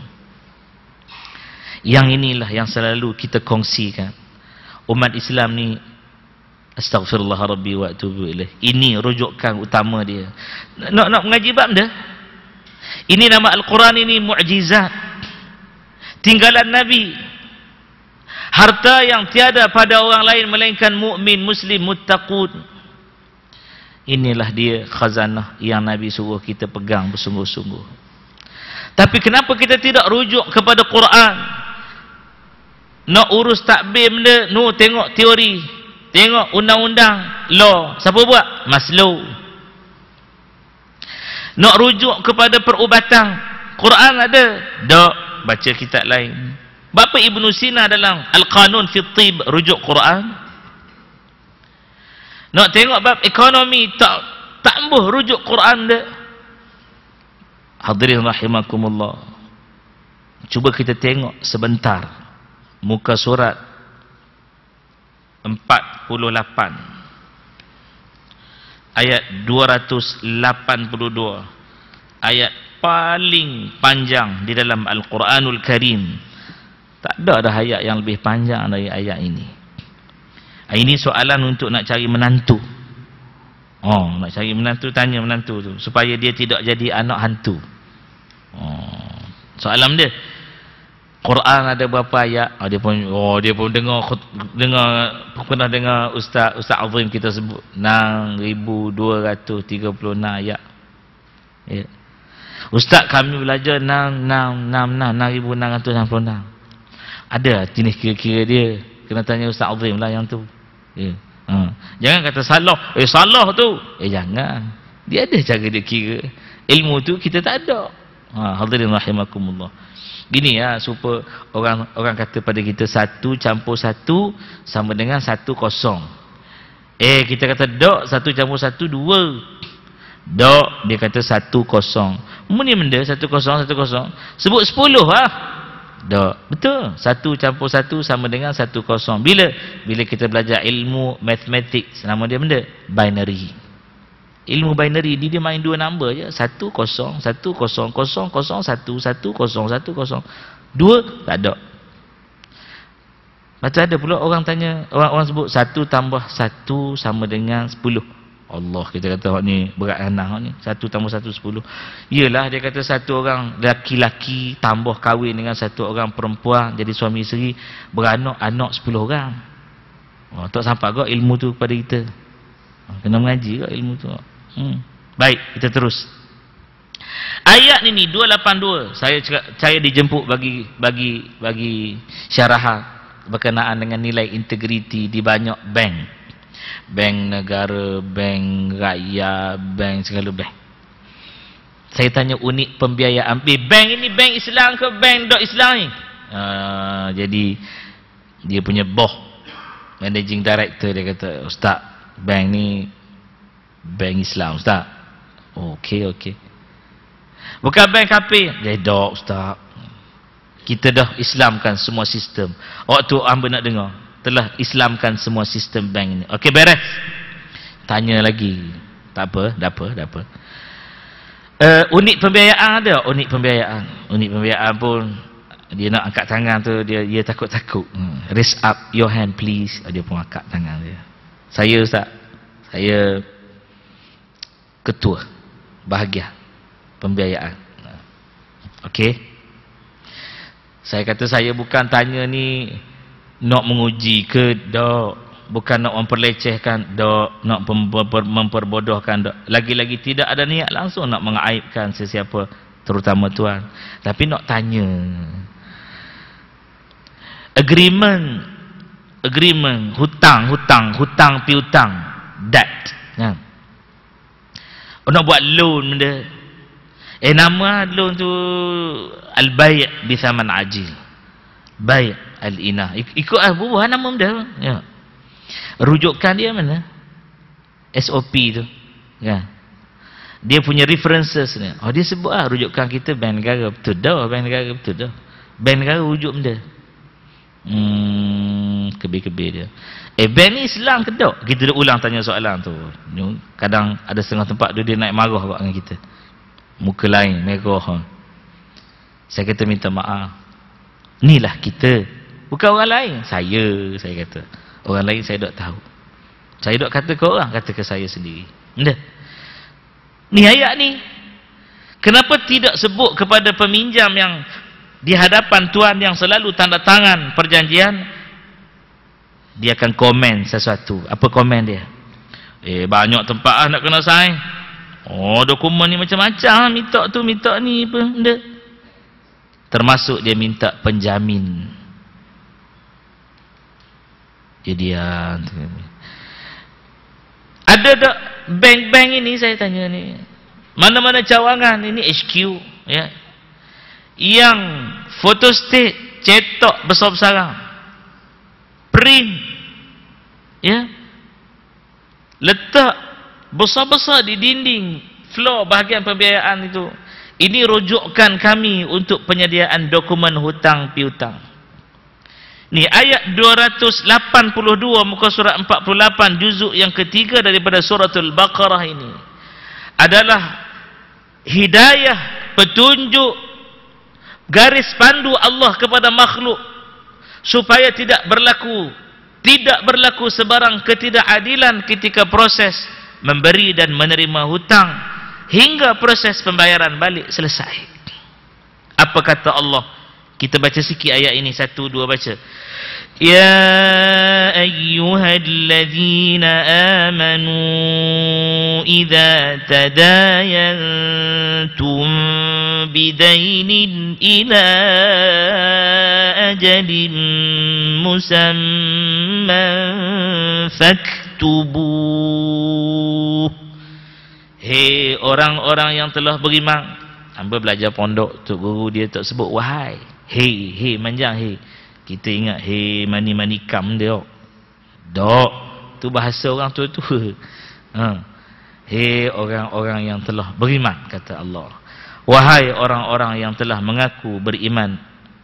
Yang inilah yang selalu kita kongsikan. Umat Islam ni, astaghfirullah rabbi wa atubu ilaih. Ini rujukan utama dia. Nak mengaji bab dah. Ini nama Al-Quran ini mukjizat. Tinggalan Nabi. Harta yang tiada pada orang lain melainkan mukmin, muslim, muttaqun. Inilah dia khazanah yang Nabi suruh kita pegang bersungguh-sungguh. Tapi kenapa kita tidak rujuk kepada Quran? Nak urus takbir benda, tengok teori, tengok undang-undang, law. Siapa buat? Maslow. Nak rujuk kepada perubatan, Quran ada? Tak. Baca kitab lain. Bapa Ibnu Sina dalam Al-Qanun fi Tib rujuk Quran. Nak tengok bab ekonomi, tak tambah rujuk Quran dah. Hadirin rahimakumullah. Cuba kita tengok sebentar muka surat 48 ayat 282, ayat paling panjang di dalam Al-Quranul Karim. Tak ada ayat yang lebih panjang dari ayat ini. Ini soalan untuk nak cari menantu. Nak cari menantu, tanya menantu tu supaya dia tidak jadi anak hantu. Soalan dia, Quran ada berapa ayat? Dia pun pernah dengar Ustaz Azim kita sebut 6,236 ayat. Ya. Ustaz kami belajar 6,666. Ada jenis kira-kira dia. Kena tanya Ustaz Azim lah yang tu. Ya. Jangan kata salah. Salah tu. Jangan. Dia ada cara dia kira. Ilmu tu kita tak ada. Hadirin rahimakumullah. Gini ya, supaya orang kata pada kita 1 campur 1 sama dengan 1 kosong. Kita kata dok 1 campur 1 2. Dok dia kata 1 kosong. Muni benda 1 kosong 1 kosong. Sebut 10 lah. Dok. Betul. 1 campur 1 sama dengan 1 kosong. Bila kita belajar ilmu mathematics, nama dia benda binary. Ilmu binary dia main 2 number je. 1 kosong 1 kosong 0 0 1 1 kosong 1 kosong. 2 tak ada. Macam ada pula orang tanya, orang sebut 1 tambah 1 sama dengan 10. Allah, kita kata ni berat anak ni. 1 tambah 1 10. Iyalah dia kata 1 orang laki-laki tambah kahwin dengan 1 orang perempuan jadi suami isteri, beranak anak 10 orang. Tak sampai kau ilmu tu kepada kita. Kena mengaji kau ilmu tu. Baik, kita terus. Ayat ni 282 saya dijemput bagi syarahan berkenaan dengan nilai integriti di banyak bank. Bank negara, bank rakyat, bank segala bank. Saya tanya unit pembiayaan. Bank ini bank Islam ke bank dok Islam ni? Jadi dia punya boss, managing director, dia kata, Ustaz, bank ni bank Islam Ustaz. Okey. Bukan bank kafir. Dia dok Ustaz. Kita dah Islamkan semua sistem. Waktu hamba nak dengar, telah Islamkan semua sistem bank ini. Okey, beres. Tanya lagi. Tak apa, dah apa. Unit pembiayaan ada? Unit pembiayaan pun dia nak angkat tangan tu, dia takut-takut. Raise up your hand please. Dia pun angkat tangan dia. Saya Ustaz, saya ketua bahagian pembiayaan. Okey. Saya kata saya bukan tanya ni nak menguji ke, dok. Bukan nak memperlecehkan, dok. Nak memperbodohkan, dok. Lagi-lagi tidak ada niat langsung nak mengaibkan sesiapa, terutama tuan. Tapi nak tanya. Agreement agreement, hutang piutang, debt kan. Nak buat loan benda, nama loan tu al-bay' bi thaman ajil, bay' al-inah, ikut buah nama benda ya. Rujukan dia mana? SOP tu kan, dia punya references ni. Dia sebut rujukan kita bank negara, betul dah, bank negara betul dah, bank negara rujuk benda. Kebir-kebir dia. Bank ni Islam ke tak? Kita dah ulang tanya soalan tu. Kadang ada setengah tempat dia naik marah kat dengan kita, muka lain merah. Saya kata minta maaf, inilah kita, bukan orang lain. Saya kata orang lain saya tak tahu, saya tak kata ke orang, kata ke saya sendiri. Benda ni ayat ni kenapa tidak sebut kepada peminjam yang di hadapan Tuhan yang selalu tanda tangan perjanjian, dia akan komen sesuatu. Apa komen dia? Banyak tempat nak kena sign. Dokumen ni macam-macam, minta tu minta ni apa benda. Termasuk dia minta penjamin. Dia ada tak bank-bank ini, saya tanya ni, mana-mana cawangan ini HQ ya, yang photostat cetak besar-besaran, print ya, letak besar-besar di dinding floor bahagian pembiayaan itu, ini rujukan kami untuk penyediaan dokumen hutang piutang. Ni ayat 282 muka surat 48 juzuk yang ketiga daripada suratul Baqarah ini adalah hidayah, petunjuk, garis pandu Allah kepada makhluk supaya tidak berlaku sebarang ketidakadilan ketika proses memberi dan menerima hutang hingga proses pembayaran balik selesai. Apa kata Allah? Kita baca sikit ayat ini, 1, 2 baca. Ya ayyuhalladzina amanu idza tadayantum bidainin ila ajalin musamman faktubuh. Hei orang-orang yang telah beriman. Hamba belajar pondok, tok guru dia tak sebut wahai. Hei manjang hei. Kita ingat hei mani kam dia. Dok, tu bahasa orang tua-tua. Hei orang-orang yang telah beriman, kata Allah. Wahai orang-orang yang telah mengaku beriman.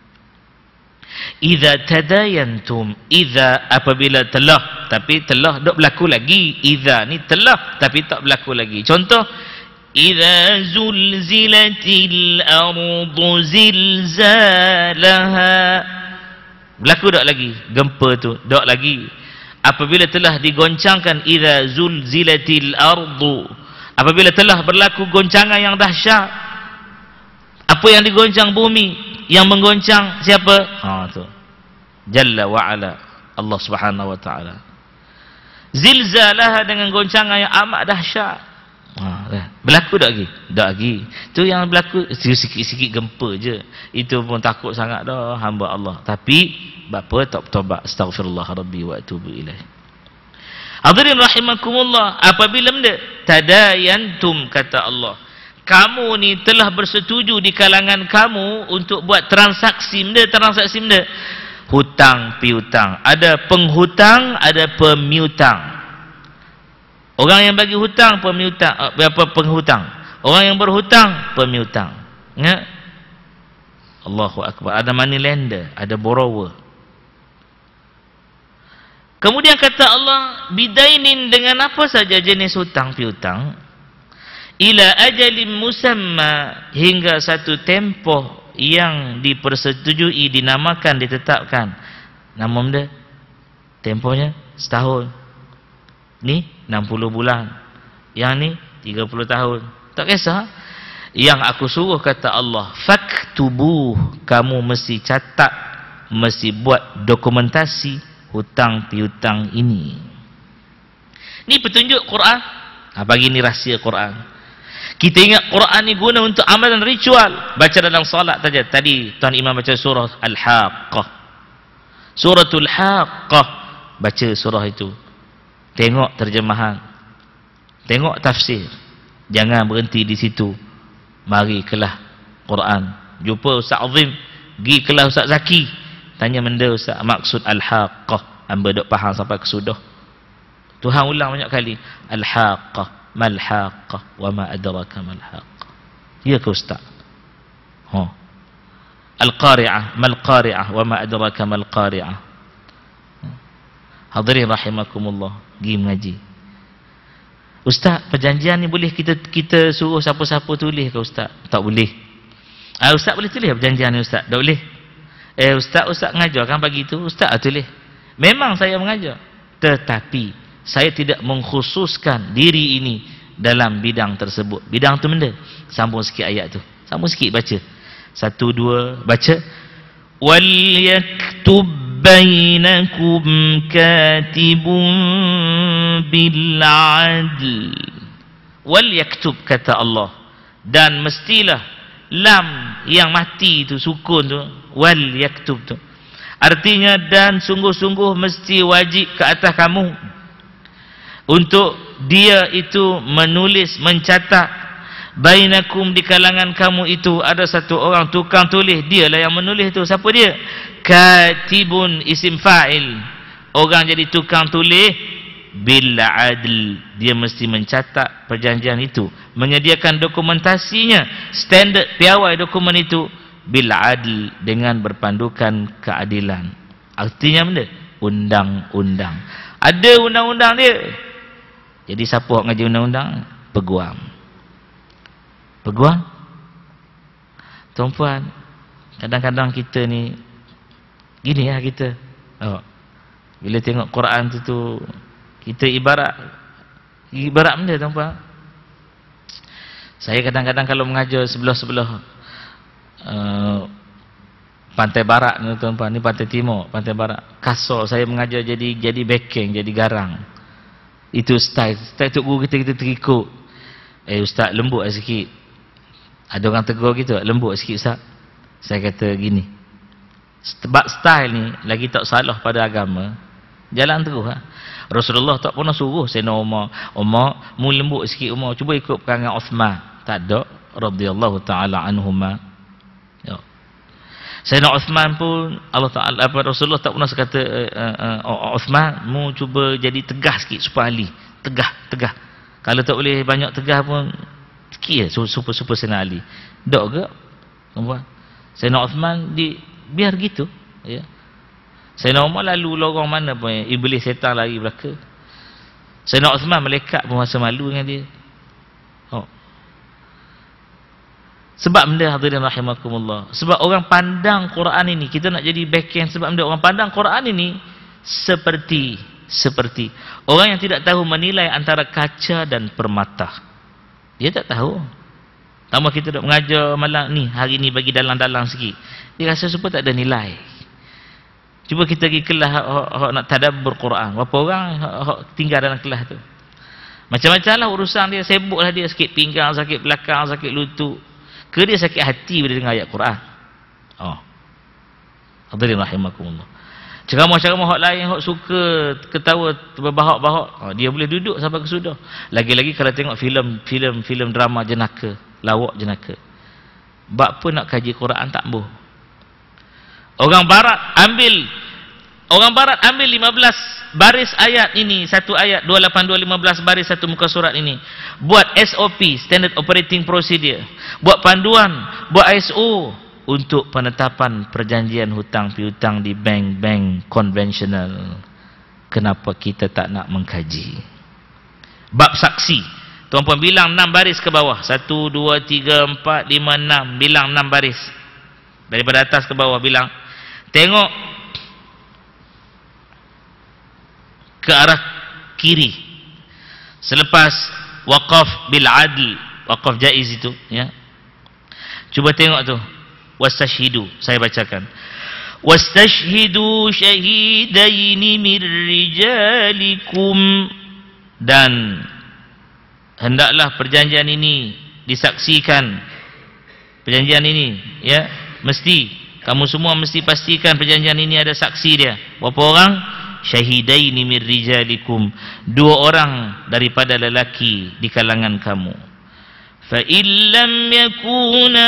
Idza tadayantum, idza apabila telah, tapi telah dok berlaku lagi. Idza ni telah tapi tak berlaku lagi. Contoh, idza zulzilatil ardu zilzalaha, berlaku tak lagi gempa tu? Tak lagi. Apabila telah digoncangkan, idza zulzilatil ardu, apabila telah berlaku goncangan yang dahsyat. Apa yang digoncang? Bumi. Yang menggoncang siapa? Tu Jalla wa ala, Allah Subhanahu wa taala. Zilzalaha, dengan goncangan yang amat dahsyat. Berlaku tak lagi? Tak lagi. Tu yang berlaku sikit-sikit gempa je. Itu pun takut sangat dah hamba Allah. Tapi bapa tak bertaubat, astaghfirullah rabbi wa atubu ilaih. Hadirin rahimakumullah, apabila benda tadayantum, kata Allah, kamu ni telah bersetuju di kalangan kamu untuk buat transaksi benda, hutang piutang. Ada penghutang, ada pemiutang. Orang yang bagi hutang, penghutang. Orang yang berhutang, pemiutang. Ya? Allahu Akbar. Ada money lender, ada borrower. Kemudian kata Allah, bidainin, dengan apa saja jenis hutang piutang, ila ajalin musamma, hingga satu tempoh yang dipersetujui, dinamakan, ditetapkan. Nama benda, tempohnya setahun. Ni 60 bulan, yang ni 30 tahun. Tak kisah. Yang aku suruh, kata Allah, faktubuh, kamu mesti catat, mesti buat dokumentasi hutang piutang ini. Ni petunjuk Quran. Bagi ni rahsia Quran. Kita ingat Quran ni guna untuk amalan ritual, baca dalam salat saja. Tadi Tuan Imam baca surah Al-Haqqah. Suratul Haqqah. baca surah itu, tengok terjemahan, tengok tafsir, jangan berhenti di situ. Mari kelas Quran, jumpa Ustaz Azim, pergi kelas Ustaz Zaki, tanya benda Ustaz, maksud al-haqqah, hamba dok faham sampai ke sudah. Tuhan ulang banyak kali, al-haqqah, mal-haqqah, wa ma adraka mal-haqqah. Ya ke Ustaz? Al-qari'ah, mal-qari'ah, wa ma adraka mal-qari'ah. Hadirin rahimakumullah, pergi mengaji. Ustaz, perjanjian ni boleh kita suruh siapa-siapa tulis ke Ustaz? Tak boleh. Ustaz boleh tulis perjanjian ni Ustaz? Tak boleh. Ustaz mengajar kan pagi tu, Ustaz tulis. Memang saya mengajar, tetapi saya tidak mengkhususkan diri ini dalam bidang tersebut. Bidang tu benda. Sambung sikit ayat tu. Sambung sikit baca. 1, 2, baca. Wal yaktub bainakum katibun bil adl. Wal yaktub, kata Allah, dan mestilah, lam yang mati tu, sukun tu, wal yaktub tu, artinya dan sungguh-sungguh mesti wajib ke atas kamu untuk dia itu menulis, mencatat, bainakum, di kalangan kamu itu ada satu orang tukang tulis, dialah yang menulis tu. Siapa dia? Katibun, isim fa'il, orang jadi tukang tulis, bil adl, dia mesti mencatat perjanjian itu, menyediakan dokumentasinya, standard piawai dokumen itu, bil adl, dengan berpandukan keadilan. Artinya benda, undang-undang. Ada undang-undang dia. Jadi siapa yang ngaji undang-undang? Peguam. Peguam? Tuan-puan, kadang-kadang kita ni gini lah kita. Bila tengok Quran tu kita ibarat benda, tuan-puan. Saya kadang-kadang kalau mengajar sebelah-sebelah pantai barat ni, tuan-puan, ni pantai timur, pantai barat, kasar saya mengajar jadi backing, jadi garang. Itu style tok guru kita terikut. Ustaz, lembut sikit. Ada orang tegur gitu, lembut sikit Ustaz. Saya kata gini, sebab style ni lagi tak salah pada agama, jalan terus ha? Rasulullah tak pernah suruh Sayyidina Umar mu lembut sikit, Umar cuba ikut perangai Uthman. Tak ada, radhiyallahu taala anhuma. Ya. Sayyidina Uthman pun Allah Taala, Rasulullah tak pernah kata Uthman mu cuba jadi tegas sikit supaya Ali tegah. Kalau tak boleh banyak tegas pun sikit super Sayyidina Ali. Dok ke? Nampak? Sayyidina Uthman biar gitu, ya. Sayyidina Umar lalu lorong mana pun, iblis setan lari belaka. Sayyidina Uthman malaikat pun rasa malu dengan dia. Sebab benda, hadirin rahimakumullah, sebab orang pandang Quran ini, kita nak jadi backhand, sebab benda orang pandang Quran ini seperti orang yang tidak tahu menilai antara kaca dan permata. Dia tak tahu. Tambah kita nak mengajar malam ni, hari ni bagi dalang-dalang sikit, dia rasa supaya tak ada nilai. Cuba kita pergi kelas nak tadabbur Quran, berapa orang tinggal dalam kelas tu, macam-macam lah urusan dia, sibuklah dia, sakit pinggang, sakit belakang, sakit lutut, ke dia sakit hati bila dengar ayat Quran. Hadirin rahimakumullah. Ceramah-ceramah hak lain hak suka ketawa berbahak-bahak, dia boleh duduk sampai ke sudah. Lagi-lagi kalau tengok filem drama jenaka, lawak jenaka, bab apa nak kaji Quran tak boleh. Orang barat ambil 15 baris ayat ini, satu ayat 282 15 baris satu muka surat ini, buat SOP, standard operating procedure, buat panduan, buat ISO untuk penetapan perjanjian hutang piutang di bank-bank konvensional. Kenapa kita tak nak mengkaji? Bab saksi, tuan-puan bilang 6 baris ke bawah, 1 2 3 4 5 6, bilang 6 baris daripada atas ke bawah, bilang. Tengok ke arah kiri selepas waqaf bil adl, waqaf jaiz itu, ya. Cuba tengok tu, wastashhidu, saya bacakan, wastashhidu syahidaini min rijalikum, dan hendaklah perjanjian ini disaksikan, perjanjian ini, ya, mesti kamu semua mesti pastikan perjanjian ini ada saksi dia. Berapa orang? syahidaini min rijalikum, 2 orang daripada lelaki di kalangan kamu. Fa illam yakuna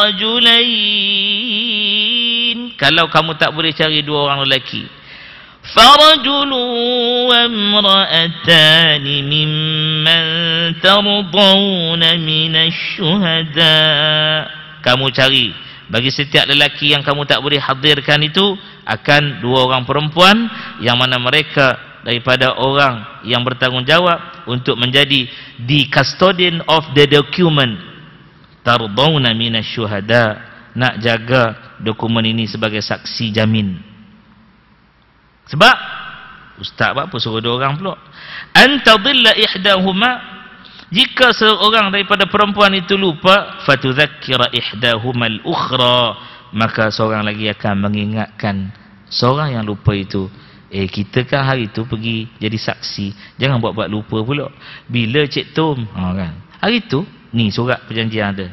rajulain, kalau kamu tak boleh cari 2 orang lelaki, farajulu wa imra'atani mimman tardawna minasy syuhada. Kamu cari bagi setiap lelaki yang kamu tak boleh hadirkan itu, akan 2 orang perempuan yang mana mereka daripada orang yang bertanggungjawab untuk menjadi the custodian of the document. Tardawna minasy syuhada, nak jaga dokumen ini sebagai saksi jamin. Sebab ustaz apa suruh 2 orang pula? Antadilla ihdahuma, jika seorang daripada perempuan itu lupa, fatudzakkira ihdahuma al-ukhra, maka seorang lagi akan mengingatkan seorang yang lupa itu, kita kan hari itu pergi jadi saksi, jangan buat-buat lupa pula. Bila Cik Tom, kan, hari itu ni surat perjanjian ada.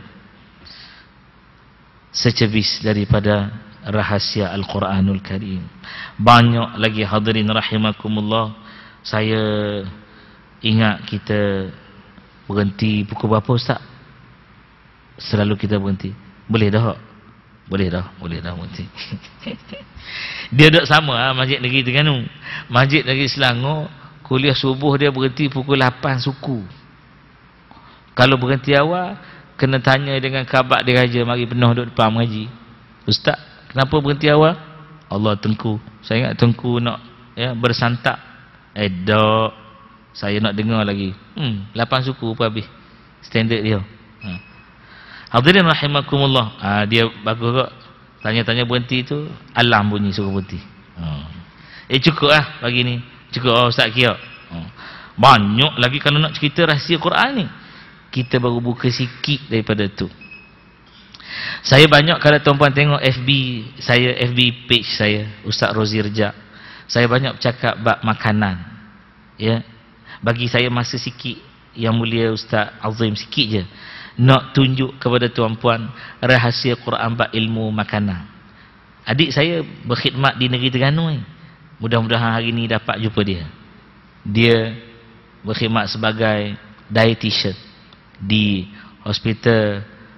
Secebis daripada rahasia Al-Quranul Karim. Banyak lagi hadirin rahimakumullah. Saya ingat kita berhenti pukul berapa ustaz? Selalu kita berhenti. Boleh dah? Boleh dah berhenti. Dia duduk sama Masjid Negeri Terengganu. Masjid Negeri Selangor, kuliah subuh dia berhenti pukul 8 suku. Kalau berhenti awal, kena tanya dengan kabat diraja, mari penuh duduk depan mengaji. Ustaz, kenapa berhenti awal? Allah Tengku. Saya ingat Tengku nak bersantap. Dok, saya nak dengar lagi. 8 suku pun habis. Standard dia. Hadirin rahimakumullah. Dia bagus kok. Tanya-tanya berhenti tu, alarm bunyi suruh berhenti. Cukup lah pagi ni. Cukup Ustaz kira. Banyak lagi kalau nak cerita rahsia Quran ni. Kita baru buka sikit daripada tu. Saya banyak kalau tuan-puan tengok FB saya, FB page saya, Ustaz Rozi Rejak, saya banyak bercakap bab makanan. Ya. Bagi saya masa sikit, yang mulia Ustaz Azim, sikit je nak tunjuk kepada tuan-puan rahsia Quran bab ilmu makanan. Adik saya berkhidmat di negeri Terengganu ni. Mudah-mudahan hari ni dapat jumpa dia. Dia berkhidmat sebagai dietitian di hospital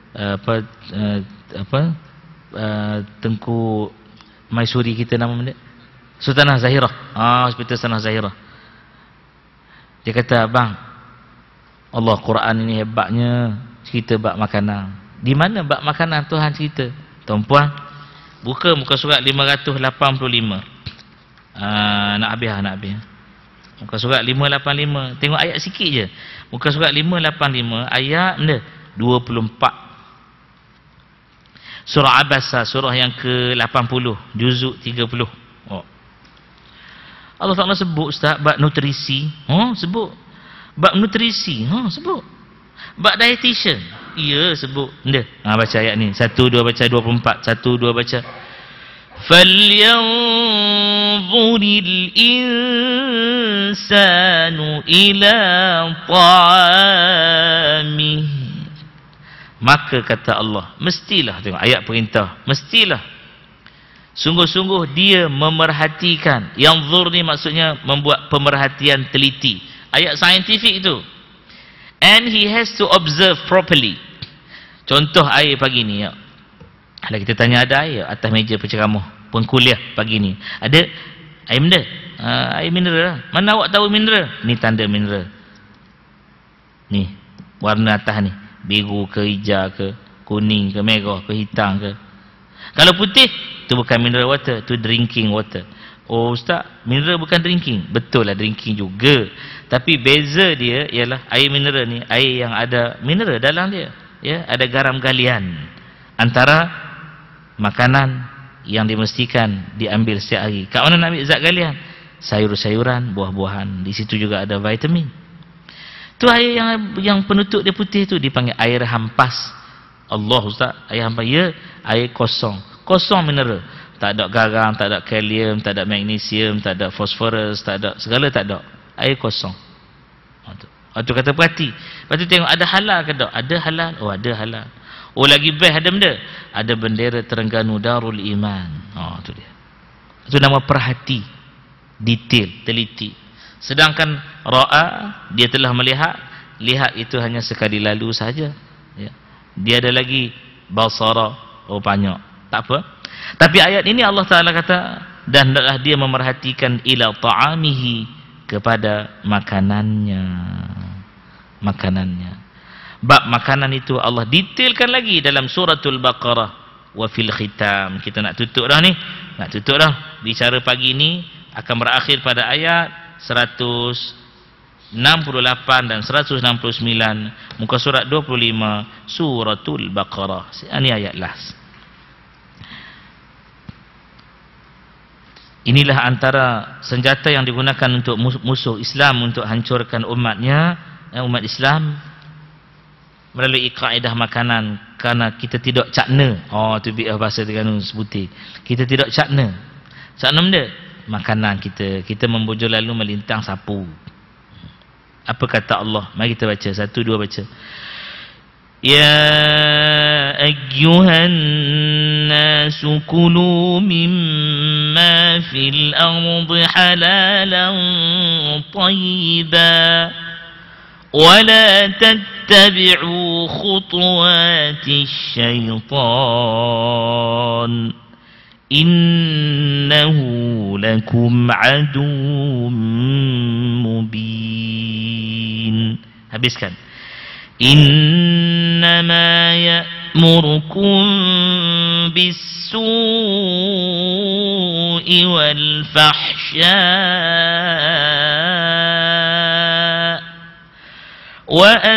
Tengku Maisuri kita, nama benda Sultanah Zahirah. Hospital Sultanah Zahirah. Dia kata, abang, Allah Quran ini hebatnya cerita bab makanan. Di mana bab makanan Tuhan cerita? Tuan-puan, buka muka surat 585. Nak habis. Muka surat 585. Tengok ayat sikit je. Muka surat 585 ayat 24. Surah Abasa, surah yang ke-80, juzuk 30. Allah Ta'ala sebut ustaz bab nutrisi. Sebut. Bab nutrisi. Sebut. Bab dietitian. Ya, sebut. Baca ayat ni. 1, 2 baca 24. 1, 2 baca. Falyanzuril insanu ila ta'amih. Maka kata Allah, mestilah, tengok ayat perintah, mestilah sungguh-sungguh dia memerhatikan. Yanzur ni maksudnya membuat pemerhatian teliti. Ayat saintifik itu. And he has to observe properly. Contoh air pagi ni. Kalau kita tanya ada air atas meja penceramah, pengkuliah pagi ni, ada air benda? Air mineral. Mana awak tahu mineral? Ni tanda mineral. Ni warna atas ni, biru ke, hijau ke, kuning ke, merah ke, hitam ke. Kalau putih, tu bukan mineral water, tu drinking water. Oh ustaz, mineral bukan drinking. Betul lah, drinking juga. Tapi beza dia ialah air mineral ni, air yang ada mineral dalam dia. Ya, ada garam galian. Antara makanan yang dimestikan diambil setiap hari. Kat mana nak ambil zat galian? Sayur-sayuran, buah-buahan. Di situ juga ada vitamin. Tu air yang penutup dia putih tu dipanggil air hampas. Allah ustaz, air hampas. Ya, air kosong. Kosong mineral. Tak ada garam, tak ada kalium, tak ada magnesium, tak ada fosforus, tak ada, segala tak ada. Air kosong. Tu kata perhati. Lepas tu tengok ada halal ke tak? Ada halal. Oh, ada halal. Oh, lagi best ada benda. Ada bendera Terengganu Darul Iman. Tu dia. Itu nama perhati. detail, teliti. Sedangkan ra'a, dia telah melihat, lihat itu hanya sekali lalu saja, ya. Dia ada lagi basara, oh banyak, tak apa. Tapi ayat ini Allah Ta'ala kata, dan hendaklah dia memerhatikan ila ta'amihi, kepada makanannya. Makanannya. Bab makanan itu Allah detailkan lagi dalam suratul Baqarah. Wa fil khitam. Kita nak tutup dah ni. Nak tutup dah. Bicara pagi ni akan berakhir pada ayat 168 dan 169 muka surat 25 suratul Baqarah. Ini ayat last. Inilah antara senjata yang digunakan untuk musuh Islam untuk hancurkan umatnya, umat Islam, melalui kaedah makanan. Karena kita tidak cakna. Oh, tu bahasa Terengganu sebutir. Kita tidak cakna. Cakna benda? Makanan kita. Kita membujur lalu melintang sapu. Apa kata Allah? Mari kita baca. 1, 2 baca. Ya ayyuhan nasu kulu mimma fil ardi halalan tayyiban wa la tattabi'u khutuwatis syaitan innahu lakum aduwwun mubin. Habiskan. Innama ya'murukum bis-su'i wal fahsya' wa an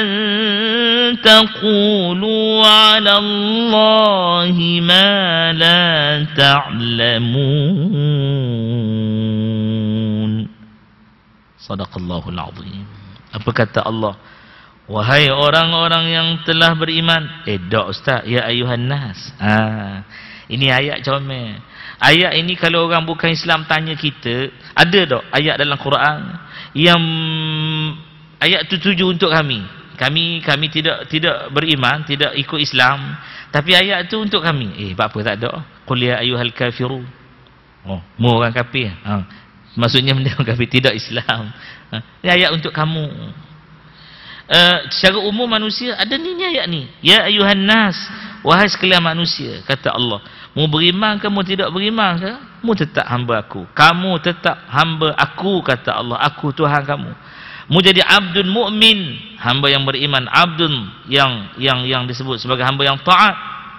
taqulu 'ala Allahi ma la ta'lamun. Shadaqallahul 'azim. Apa kata Allah? Wahai orang-orang yang telah beriman. Tak ustaz, ya ayuhan nas. Ini ayat comel. Ayat ini kalau orang bukan Islam tanya kita, ada tak ayat dalam Quran yang ayat itu tuju untuk kami? Kami tidak beriman, tidak ikut Islam, tapi ayat itu untuk kami. Apa tak ada? Qul ya ayyuhal kafirun. Mu orang kafir. Maksudnya benda orang kafir tidak Islam. Ini ayat untuk kamu. Secara umum manusia ada ni ayat ni. Ya ayuhan nas, wahai sekalian manusia, kata Allah. Mu beriman ke mu tidak beriman ke, mu tetap hamba aku. Kamu tetap hamba aku, kata Allah. Aku Tuhan kamu. Mu jadi abdun mukmin, hamba yang beriman, abdun yang disebut sebagai hamba yang taat.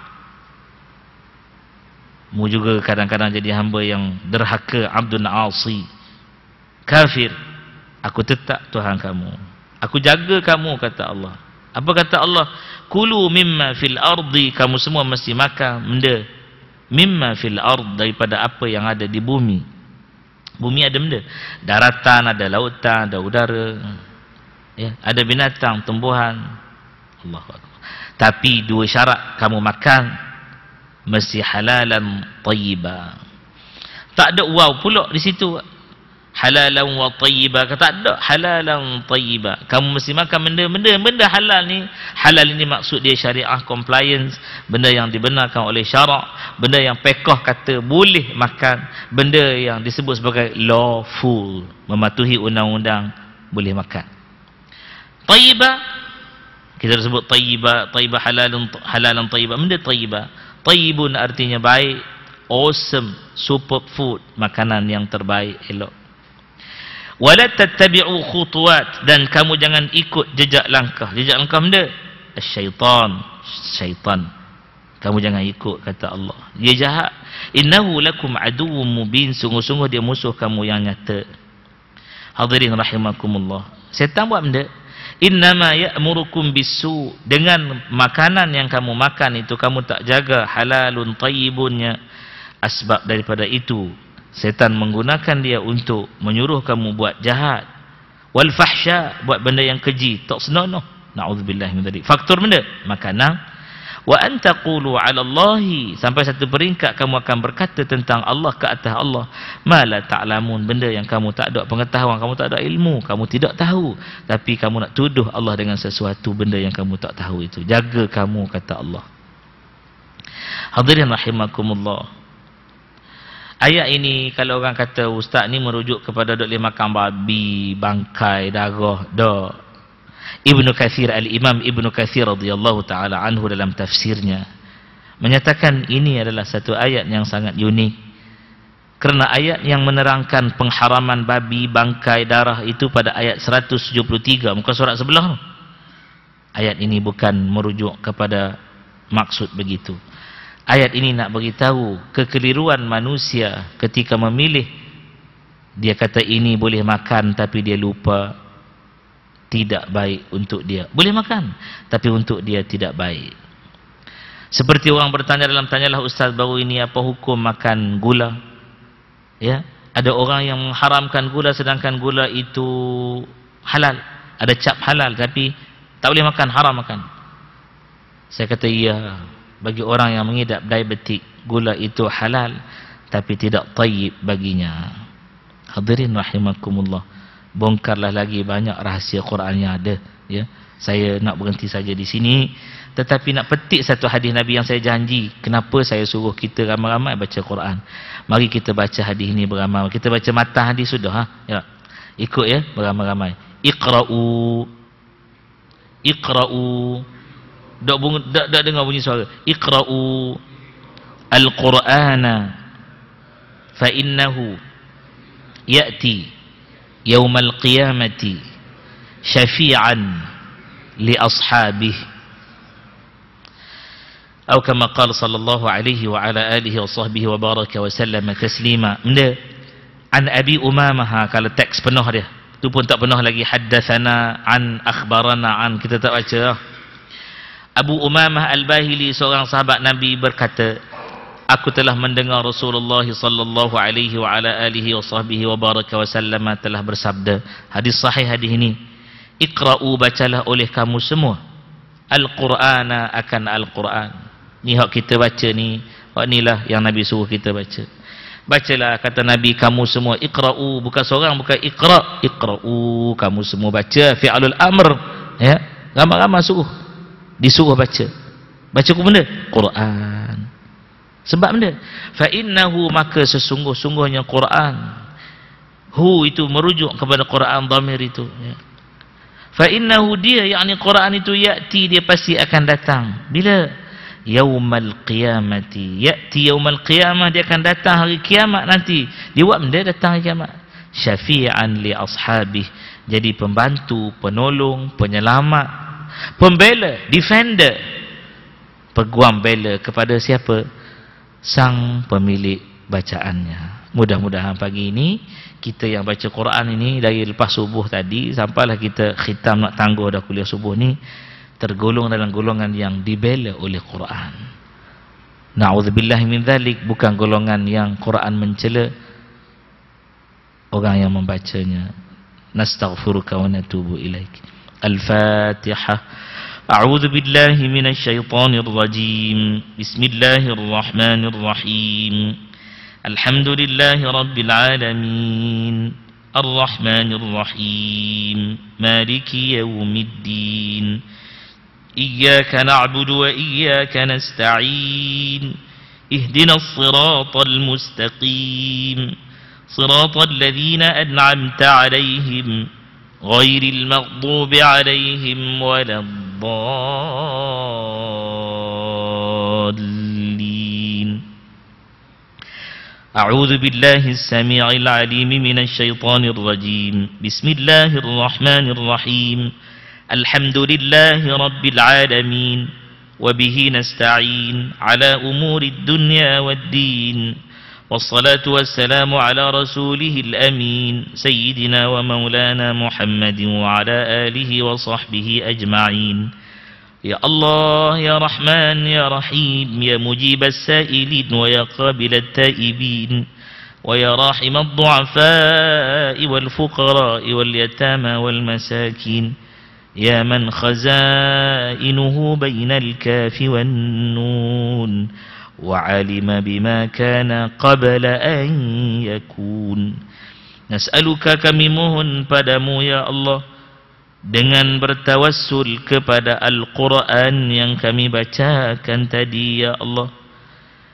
Mu juga kadang-kadang jadi hamba yang derhaka, abdun asi, kafir. Aku tetap Tuhan kamu. Aku jaga kamu, kata Allah. Apa kata Allah? Kulu mimma fil ardi, kamu semua mesti makan benda mimma fil ard, daripada apa yang ada di bumi. Bumi ada benda, daratan, ada lautan, ada udara, ya, ada binatang, tumbuhan. Allahu akbar. Tapi dua syarat kamu makan, mesti halalan tayyiban. Tak ada waw pula di situ. Halalan wa tayyiba, kata ada halalan tayyiba. Kamu mesti makan benda halal ni. Halal ini maksud dia syariah compliance, benda yang dibenarkan oleh syarak, benda yang fiqh kata boleh makan, benda yang disebut sebagai lawful, mematuhi undang-undang, boleh makan. Tayyiba, kita sebut tayyiba halalan tayyiba, benda tayyiba. Tayyibun artinya baik, awesome, super food, makanan yang terbaik, elok. Wala tattabi'u khutuwat, dan kamu jangan ikut jejak langkah. Jejak langkah benda syaitan. Kamu jangan ikut, kata Allah. Dia jahat. Innahu lakum aduwwun mubin, sungguh-sungguh dia musuh kamu yang nyata. Hadirin rahimakumullah. Setan buat benda. Innama ya'murukum bisu, dengan makanan yang kamu makan itu kamu tak jaga halalun tayyibunnya. Asbab daripada itu setan menggunakan dia untuk menyuruh kamu buat jahat. Wal fahsya, buat benda yang keji, tak senonoh. Na'udzubillah min dzalik. Faktor benda makanan. Wa an taqulu 'ala Allahi, sampai satu peringkat kamu akan berkata tentang Allah, ke atas Allah, ma la ta'lamun, benda yang kamu tak ada pengetahuan, kamu tak ada ilmu, kamu tidak tahu, tapi kamu nak tuduh Allah dengan sesuatu benda yang kamu tak tahu itu. Jaga kamu, kata Allah. Hadirin rahimakumullah. Ayat ini kalau orang kata ustaz ni merujuk kepada dok boleh makan babi, bangkai, darah, dok. Ibnu Katsir, Al-Imam Ibnu Katsir radhiyallahu taala anhu dalam tafsirnya menyatakan ini adalah satu ayat yang sangat unik. Kerana ayat yang menerangkan pengharaman babi, bangkai, darah itu pada ayat 173 muka surat sebelah. Ayat ini bukan merujuk kepada maksud begitu. Ayat ini nak beritahu kekeliruan manusia ketika memilih. Dia kata ini boleh makan tapi dia lupa tidak baik untuk dia. Boleh makan tapi untuk dia tidak baik. Seperti orang bertanya dalam tanyalah ustaz baru ini apa hukum makan gula? Ya, ada orang yang mengharamkan gula sedangkan gula itu halal. Ada cap halal tapi tak boleh makan, haram makan. Saya kata iya. Bagi orang yang mengidap diabetik, gula itu halal tapi tidak tayyib baginya. Hadirin rahimakumullah, bongkarlah lagi banyak rahsia Quran yang ada, ya. Saya nak berhenti saja di sini, tetapi nak petik satu hadis Nabi yang saya janji. Kenapa saya suruh kita ramai-ramai baca Quran? Mari kita baca hadis ini beramai. Kita baca matan hadis sudah, ha? Ya. Ikut ya, beramai-ramai. Iqra'u. Dak dengar bunyi suara. Iqra'u al-Qur'ana fa innahu ya'ti yaumal qiyamati syafi'an li ashabih. Atau kama qala sallallahu alaihi wa ala alihi wa sahbihi wa baraka wa sallama taslima. Benda an Abi Umamah, kalau teks penuh dia tu pun tak penuh lagi. Haddatsana an, akhbarana an, kita tak baca. Abu Umamah Al-Bahili, seorang sahabat Nabi, berkata, aku telah mendengar Rasulullah sallallahu alaihi wa ala alihi wa sahbihi wa baraka wa sallama telah bersabda. Hadis sahih hadis ini. Iqra'u, bacalah oleh kamu semua Al-Qur'ana, akan Al-Quran. Ni hak kita baca ni, hak inilah yang Nabi suruh kita baca. Bacalah, kata Nabi, kamu semua. Iqra'u, bukan seorang, bukan iqra'. Iqra'u, kamu semua baca. Fi'alul amr, ya. Ramai-ramai suruh, disuruh baca. Baca apa benda? Quran. Sebab benda? Fa innahu, maka sesungguh-sungguhnya Quran. Hu itu merujuk kepada Quran, dhamir itu, ya. Fa innahu, dia, yakni Quran itu, ya'ti, dia pasti akan datang. Bila? Yaumal qiyamati. Ya'ti yaumal qiyamah, dia akan datang hari kiamat nanti. Dia buat benda datang hari kiamat. Syafi'an li ashabih, jadi pembantu, penolong, penyelamat, pembela, defender, peguam bela kepada siapa? Sang pemilik bacaannya. Mudah-mudahan pagi ini kita yang baca Quran ini dari lepas subuh tadi sampailah kita khitam nak tangguh dah kuliah subuh ni, tergolong dalam golongan yang dibela oleh Quran. Na'udzubillah min dzalik, bukan golongan yang Quran mencela orang yang membacanya. Nastaghfiruka wa natubu ilaik. Al-Fatihah. A'udzu billahi minasy syaithanir rajim. Bismillahirrahmanirrahim. Alhamdulillahi rabbil alamin. Ar-Rahmanir Rahim. Maliki yaumiddin. Iyyaka na'budu wa iyyaka nasta'in. Ihdinas siratal mustaqim. Siratal ladzina an'amta 'alaihim ghairil maghdubi 'alaihim waladdallin. A'udzu billahi as-sami'il 'alim minasy syaithanir rajim. Bismillahir rahmanir rahim. Alhamdulillahi rabbil alamin wa bihi nasta'in ala umurid dunya waddin. Wassalatu wassalamu ala rasulihil amin sayyidina wa maulana Muhammadin wa ala alihi wa sahbihi ajma'in. Ya Allah, ya Rahman, ya Rahim, ya mujibas sa'ilin wa ya qabilat ta'ibin wa ya rahimad du'afa'i wal fuqara'i wal yatama wal masakin. Ya man khazainuhu bainal kafi wan nun wa alima bima kana qabla an yakun. Nas'aluka, kami mohon padamu ya Allah dengan bertawassul kepada Al-Quran yang kami bacakan tadi ya Allah,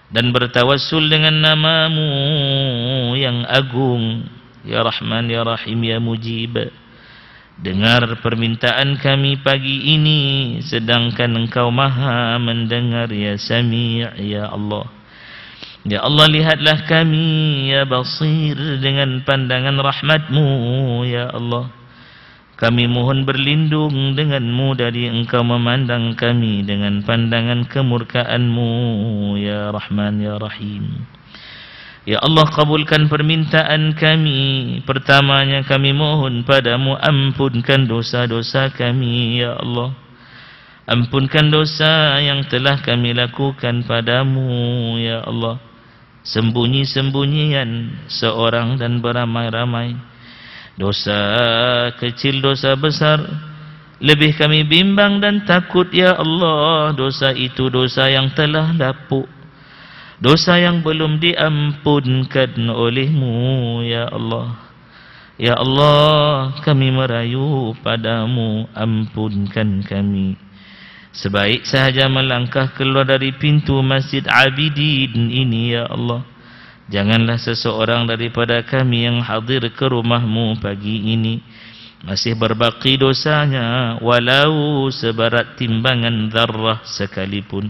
dan bertawassul dengan nama-Mu yang agung, Ya Rahman, Ya Rahim, Ya Mujib. Dengar permintaan kami pagi ini, sedangkan Engkau Maha mendengar, Ya Sami', Ya Allah. Ya Allah, lihatlah kami, Ya Basir, dengan pandangan rahmat-Mu, Ya Allah. Kami mohon berlindung dengan-Mu dari Engkau memandang kami dengan pandangan kemurkaan-Mu, Ya Rahman, Ya Rahim. Ya Allah, kabulkan permintaan kami. Pertamanya kami mohon padamu, ampunkan dosa-dosa kami, Ya Allah. Ampunkan dosa yang telah kami lakukan padamu, Ya Allah. Sembunyi-sembunyian seorang dan beramai-ramai. Dosa kecil, dosa besar, lebih kami bimbang dan takut, Ya Allah. Dosa itu dosa yang telah lapuk, dosa yang belum diampunkan oleh-Mu, Ya Allah. Ya Allah, kami merayu padamu, ampunkan kami. Sebaik sahaja melangkah keluar dari pintu Masjid Abidin ini, Ya Allah, janganlah seseorang daripada kami yang hadir ke rumah-Mu pagi ini masih berbaki dosanya, walau seberat timbangan zarrah sekalipun.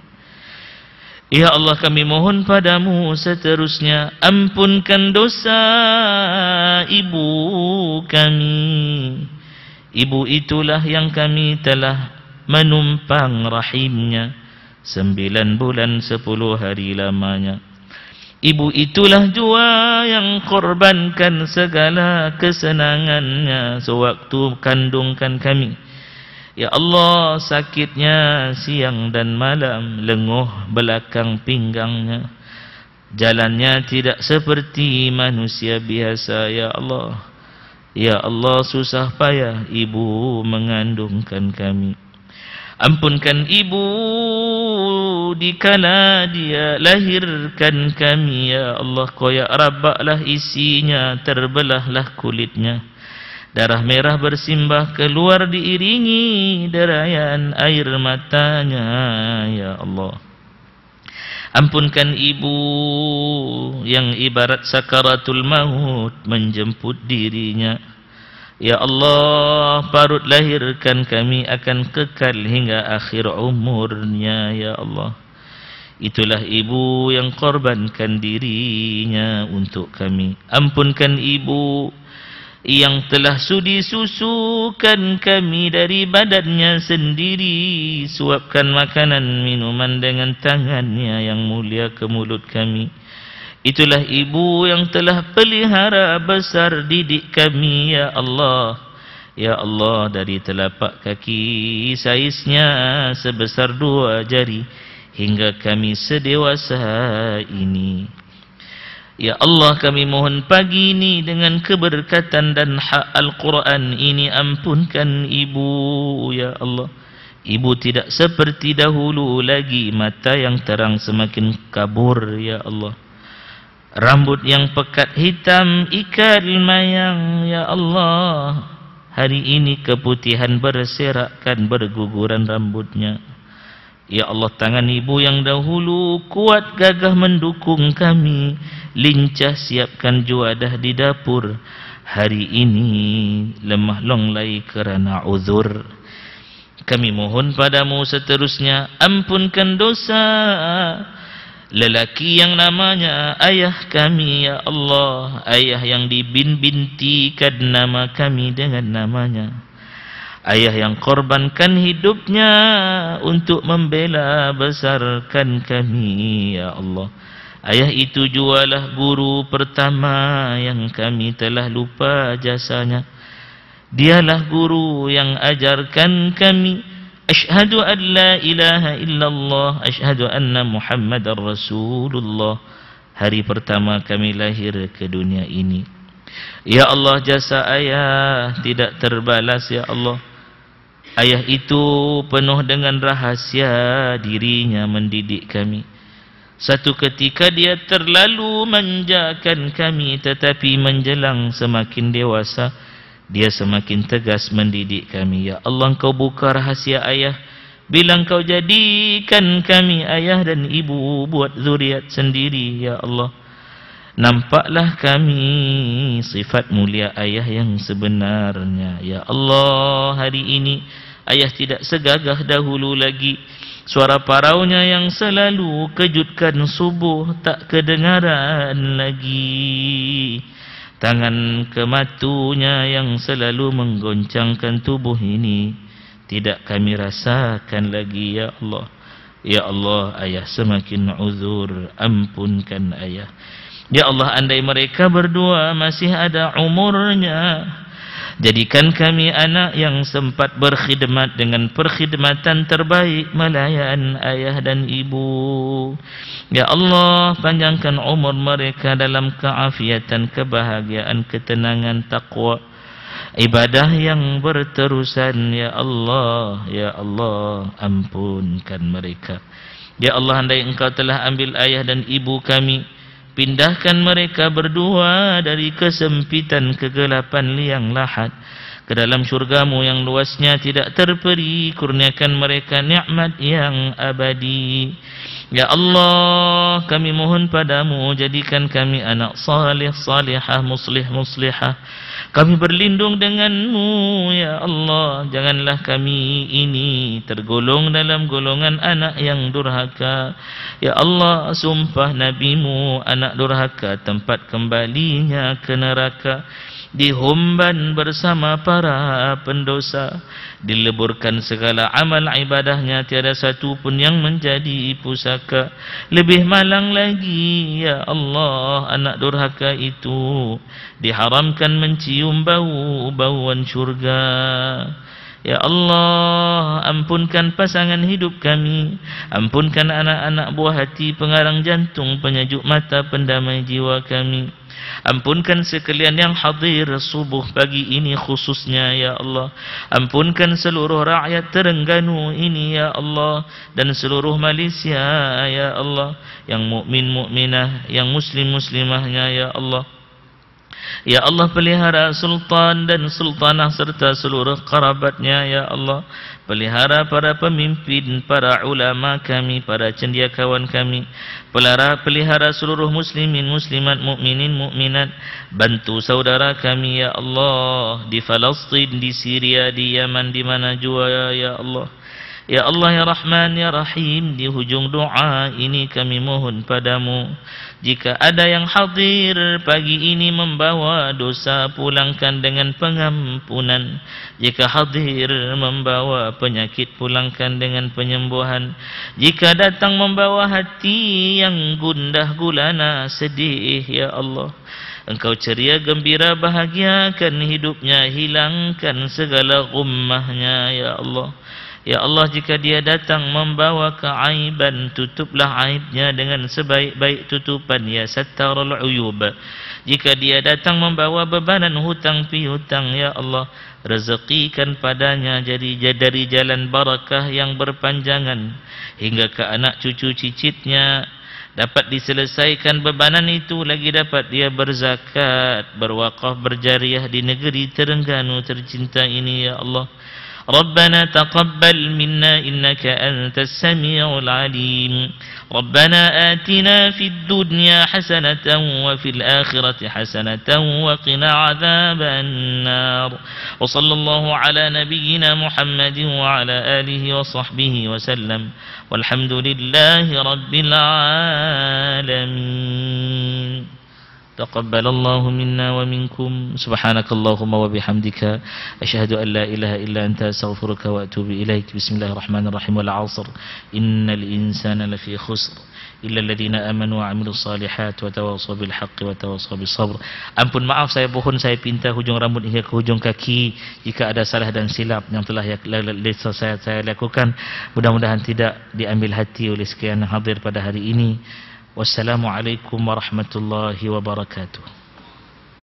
Ya Allah, kami mohon padamu seterusnya, ampunkan dosa ibu kami. Ibu itulah yang kami telah menumpang rahimnya 9 bulan 10 hari lamanya. Ibu itulah jua yang korbankan segala kesenangannya sewaktu kandungkan kami. Ya Allah, sakitnya siang dan malam, lenguh belakang pinggangnya. Jalannya tidak seperti manusia biasa, Ya Allah. Ya Allah, susah payah ibu mengandungkan kami. Ampunkan ibu dikala dia lahirkan kami, Ya Allah. Koyak rabaklah isinya, terbelahlah kulitnya. Darah merah bersimbah keluar diiringi derayan air matanya, Ya Allah. Ampunkan ibu yang ibarat sakaratul maut menjemput dirinya. Ya Allah, parut lahirkan kami akan kekal hingga akhir umurnya, Ya Allah. Itulah ibu yang korbankan dirinya untuk kami. Ampunkan ibu yang telah sudi susukan kami dari badannya sendiri, suapkan makanan minuman dengan tangannya yang mulia ke mulut kami. Itulah ibu yang telah pelihara besar didik kami, Ya Allah. Ya Allah, dari telapak kaki saiznya sebesar 2 jari hingga kami sedewasa ini. Ya Allah, kami mohon pagi ini dengan keberkatan dan hak Al-Quran ini, ampunkan ibu, Ya Allah. Ibu tidak seperti dahulu lagi, mata yang terang semakin kabur, Ya Allah. Rambut yang pekat hitam ikal mayang, Ya Allah. Hari ini keputihan berserakan berguguran rambutnya. Ya Allah, tangan ibu yang dahulu kuat gagah mendukung kami, lincah siapkan juadah di dapur. Hari ini lemah longlai kerana uzur. Kami mohon padamu seterusnya, ampunkan dosa lelaki yang namanya ayah kami, Ya Allah. Ayah yang dibintikan nama kami dengan namanya. Ayah yang korbankan hidupnya untuk membela besarkan kami, Ya Allah. Ayah itu jualah guru pertama yang kami telah lupa jasanya. Dialah guru yang ajarkan kami, asyhadu an la ilaha illallah, asyhadu anna Muhammadar Rasulullah. Hari pertama kami lahir ke dunia ini. Ya Allah, jasa ayah tidak terbalas, Ya Allah. Ayah itu penuh dengan rahasia dirinya mendidik kami. Satu ketika dia terlalu manjakan kami, tetapi menjelang semakin dewasa, dia semakin tegas mendidik kami. Ya Allah, Engkau buka rahasia ayah Bila Engkau jadikan kami ayah dan ibu buat zuriat sendiri, ya Allah, nampaklah kami sifat mulia ayah yang sebenarnya. Ya Allah, hari ini ayah tidak segagah dahulu lagi. Suara paraunya yang selalu kejutkan subuh tak kedengaran lagi. Tangan kematunya yang selalu menggoncangkan tubuh ini tidak kami rasakan lagi, ya Allah. Ya Allah, ayah semakin uzur, ampunkan ayah. Ya Allah, andai mereka berdua masih ada umurnya, jadikan kami anak yang sempat berkhidmat dengan perkhidmatan terbaik melayan ayah dan ibu. Ya Allah, panjangkan umur mereka dalam keafiatan, kebahagiaan, ketenangan, taqwa, ibadah yang berterusan. Ya Allah, ya Allah, ampunkan mereka. Ya Allah, andai Engkau telah ambil ayah dan ibu kami, pindahkan mereka berdua dari kesempitan kegelapan liang lahat ke dalam syurgamu yang luasnya tidak terperi. Kurniakan mereka nikmat yang abadi. Ya Allah, kami mohon padamu, jadikan kami anak salih, salihah, muslih, muslihah. Kami berlindung denganmu, ya Allah. Janganlah kami ini tergolong dalam golongan anak yang durhaka. Ya Allah, sumpah NabiMu, anak durhaka tempat kembalinya ke neraka. Dihumban bersama para pendosa, dileburkan segala amal ibadahnya, tiada satu pun yang menjadi pusaka. Lebih malang lagi, ya Allah, anak durhaka itu diharamkan mencium bau-bauan syurga. Ya Allah, ampunkan pasangan hidup kami, ampunkan anak-anak buah hati, pengarang jantung, penyejuk mata, pendamai jiwa kami. Ampunkan sekalian yang hadir subuh pagi ini khususnya, ya Allah. Ampunkan seluruh rakyat Terengganu ini, ya Allah, dan seluruh Malaysia, ya Allah, yang mukmin mukminah, yang muslim muslimahnya, ya Allah. Ya Allah, pelihara sultan dan sultanah serta seluruh kerabatnya, ya Allah. Pelihara para pemimpin, para ulama kami, para cendekiawan kami. Pelihara seluruh muslimin, muslimat, mukminin, mukminat. Bantu saudara kami, ya Allah, di Palestin, di Syria, di Yaman, di mana jua, ya Allah. Ya Allah, ya Rahman, ya Rahim, di hujung doa ini kami mohon padamu, jika ada yang hadir pagi ini membawa dosa, pulangkan dengan pengampunan. Jika hadir membawa penyakit, pulangkan dengan penyembuhan. Jika datang membawa hati yang gundah gulana, sedih, ya Allah, Engkau ceria, gembira, bahagiakan hidupnya, hilangkan segala gummahnya, ya Allah. Ya Allah, jika dia datang membawa keaiban, tutuplah aibnya dengan sebaik-baik tutupan, ya Sattarul Uyub. Jika dia datang membawa bebanan hutang piutang, ya Allah, rezekikan padanya jadi dari jalan barakah yang berpanjangan hingga ke anak cucu cicitnya dapat diselesaikan bebanan itu, lagi dapat dia berzakat, berwakaf, berjariah di negeri Terengganu tercinta ini, ya Allah. ربنا تقبل منا إنك أنت السميع العليم ربنا آتنا في الدنيا حسنة وفي الآخرة حسنة وقنا عذاب النار وصلى الله على نبينا محمد وعلى آله وصحبه وسلم والحمد لله رب العالمين. تقبل الله منا ومنكم. سبحانك اللهم وبحمدك أشهد أن لا إله إلا أنت أستغفرك وأتوب إليك. بسم الله الرحمن الرحيم. والعصر إن الإنسان لفي خسر إلا الذين آمنوا وعملوا الصالحات وتواصوا بالحق وتواصوا بالصبر. Ampun, maaf, saya mohon, saya pinta hujung rambut hingga ke hujung kaki jika ada salah dan silap yang telah saya lakukan. Mudah-mudahan tidak diambil hati oleh sekian yang hadir pada hari ini. Wassalamualaikum warahmatullahi wabarakatuh.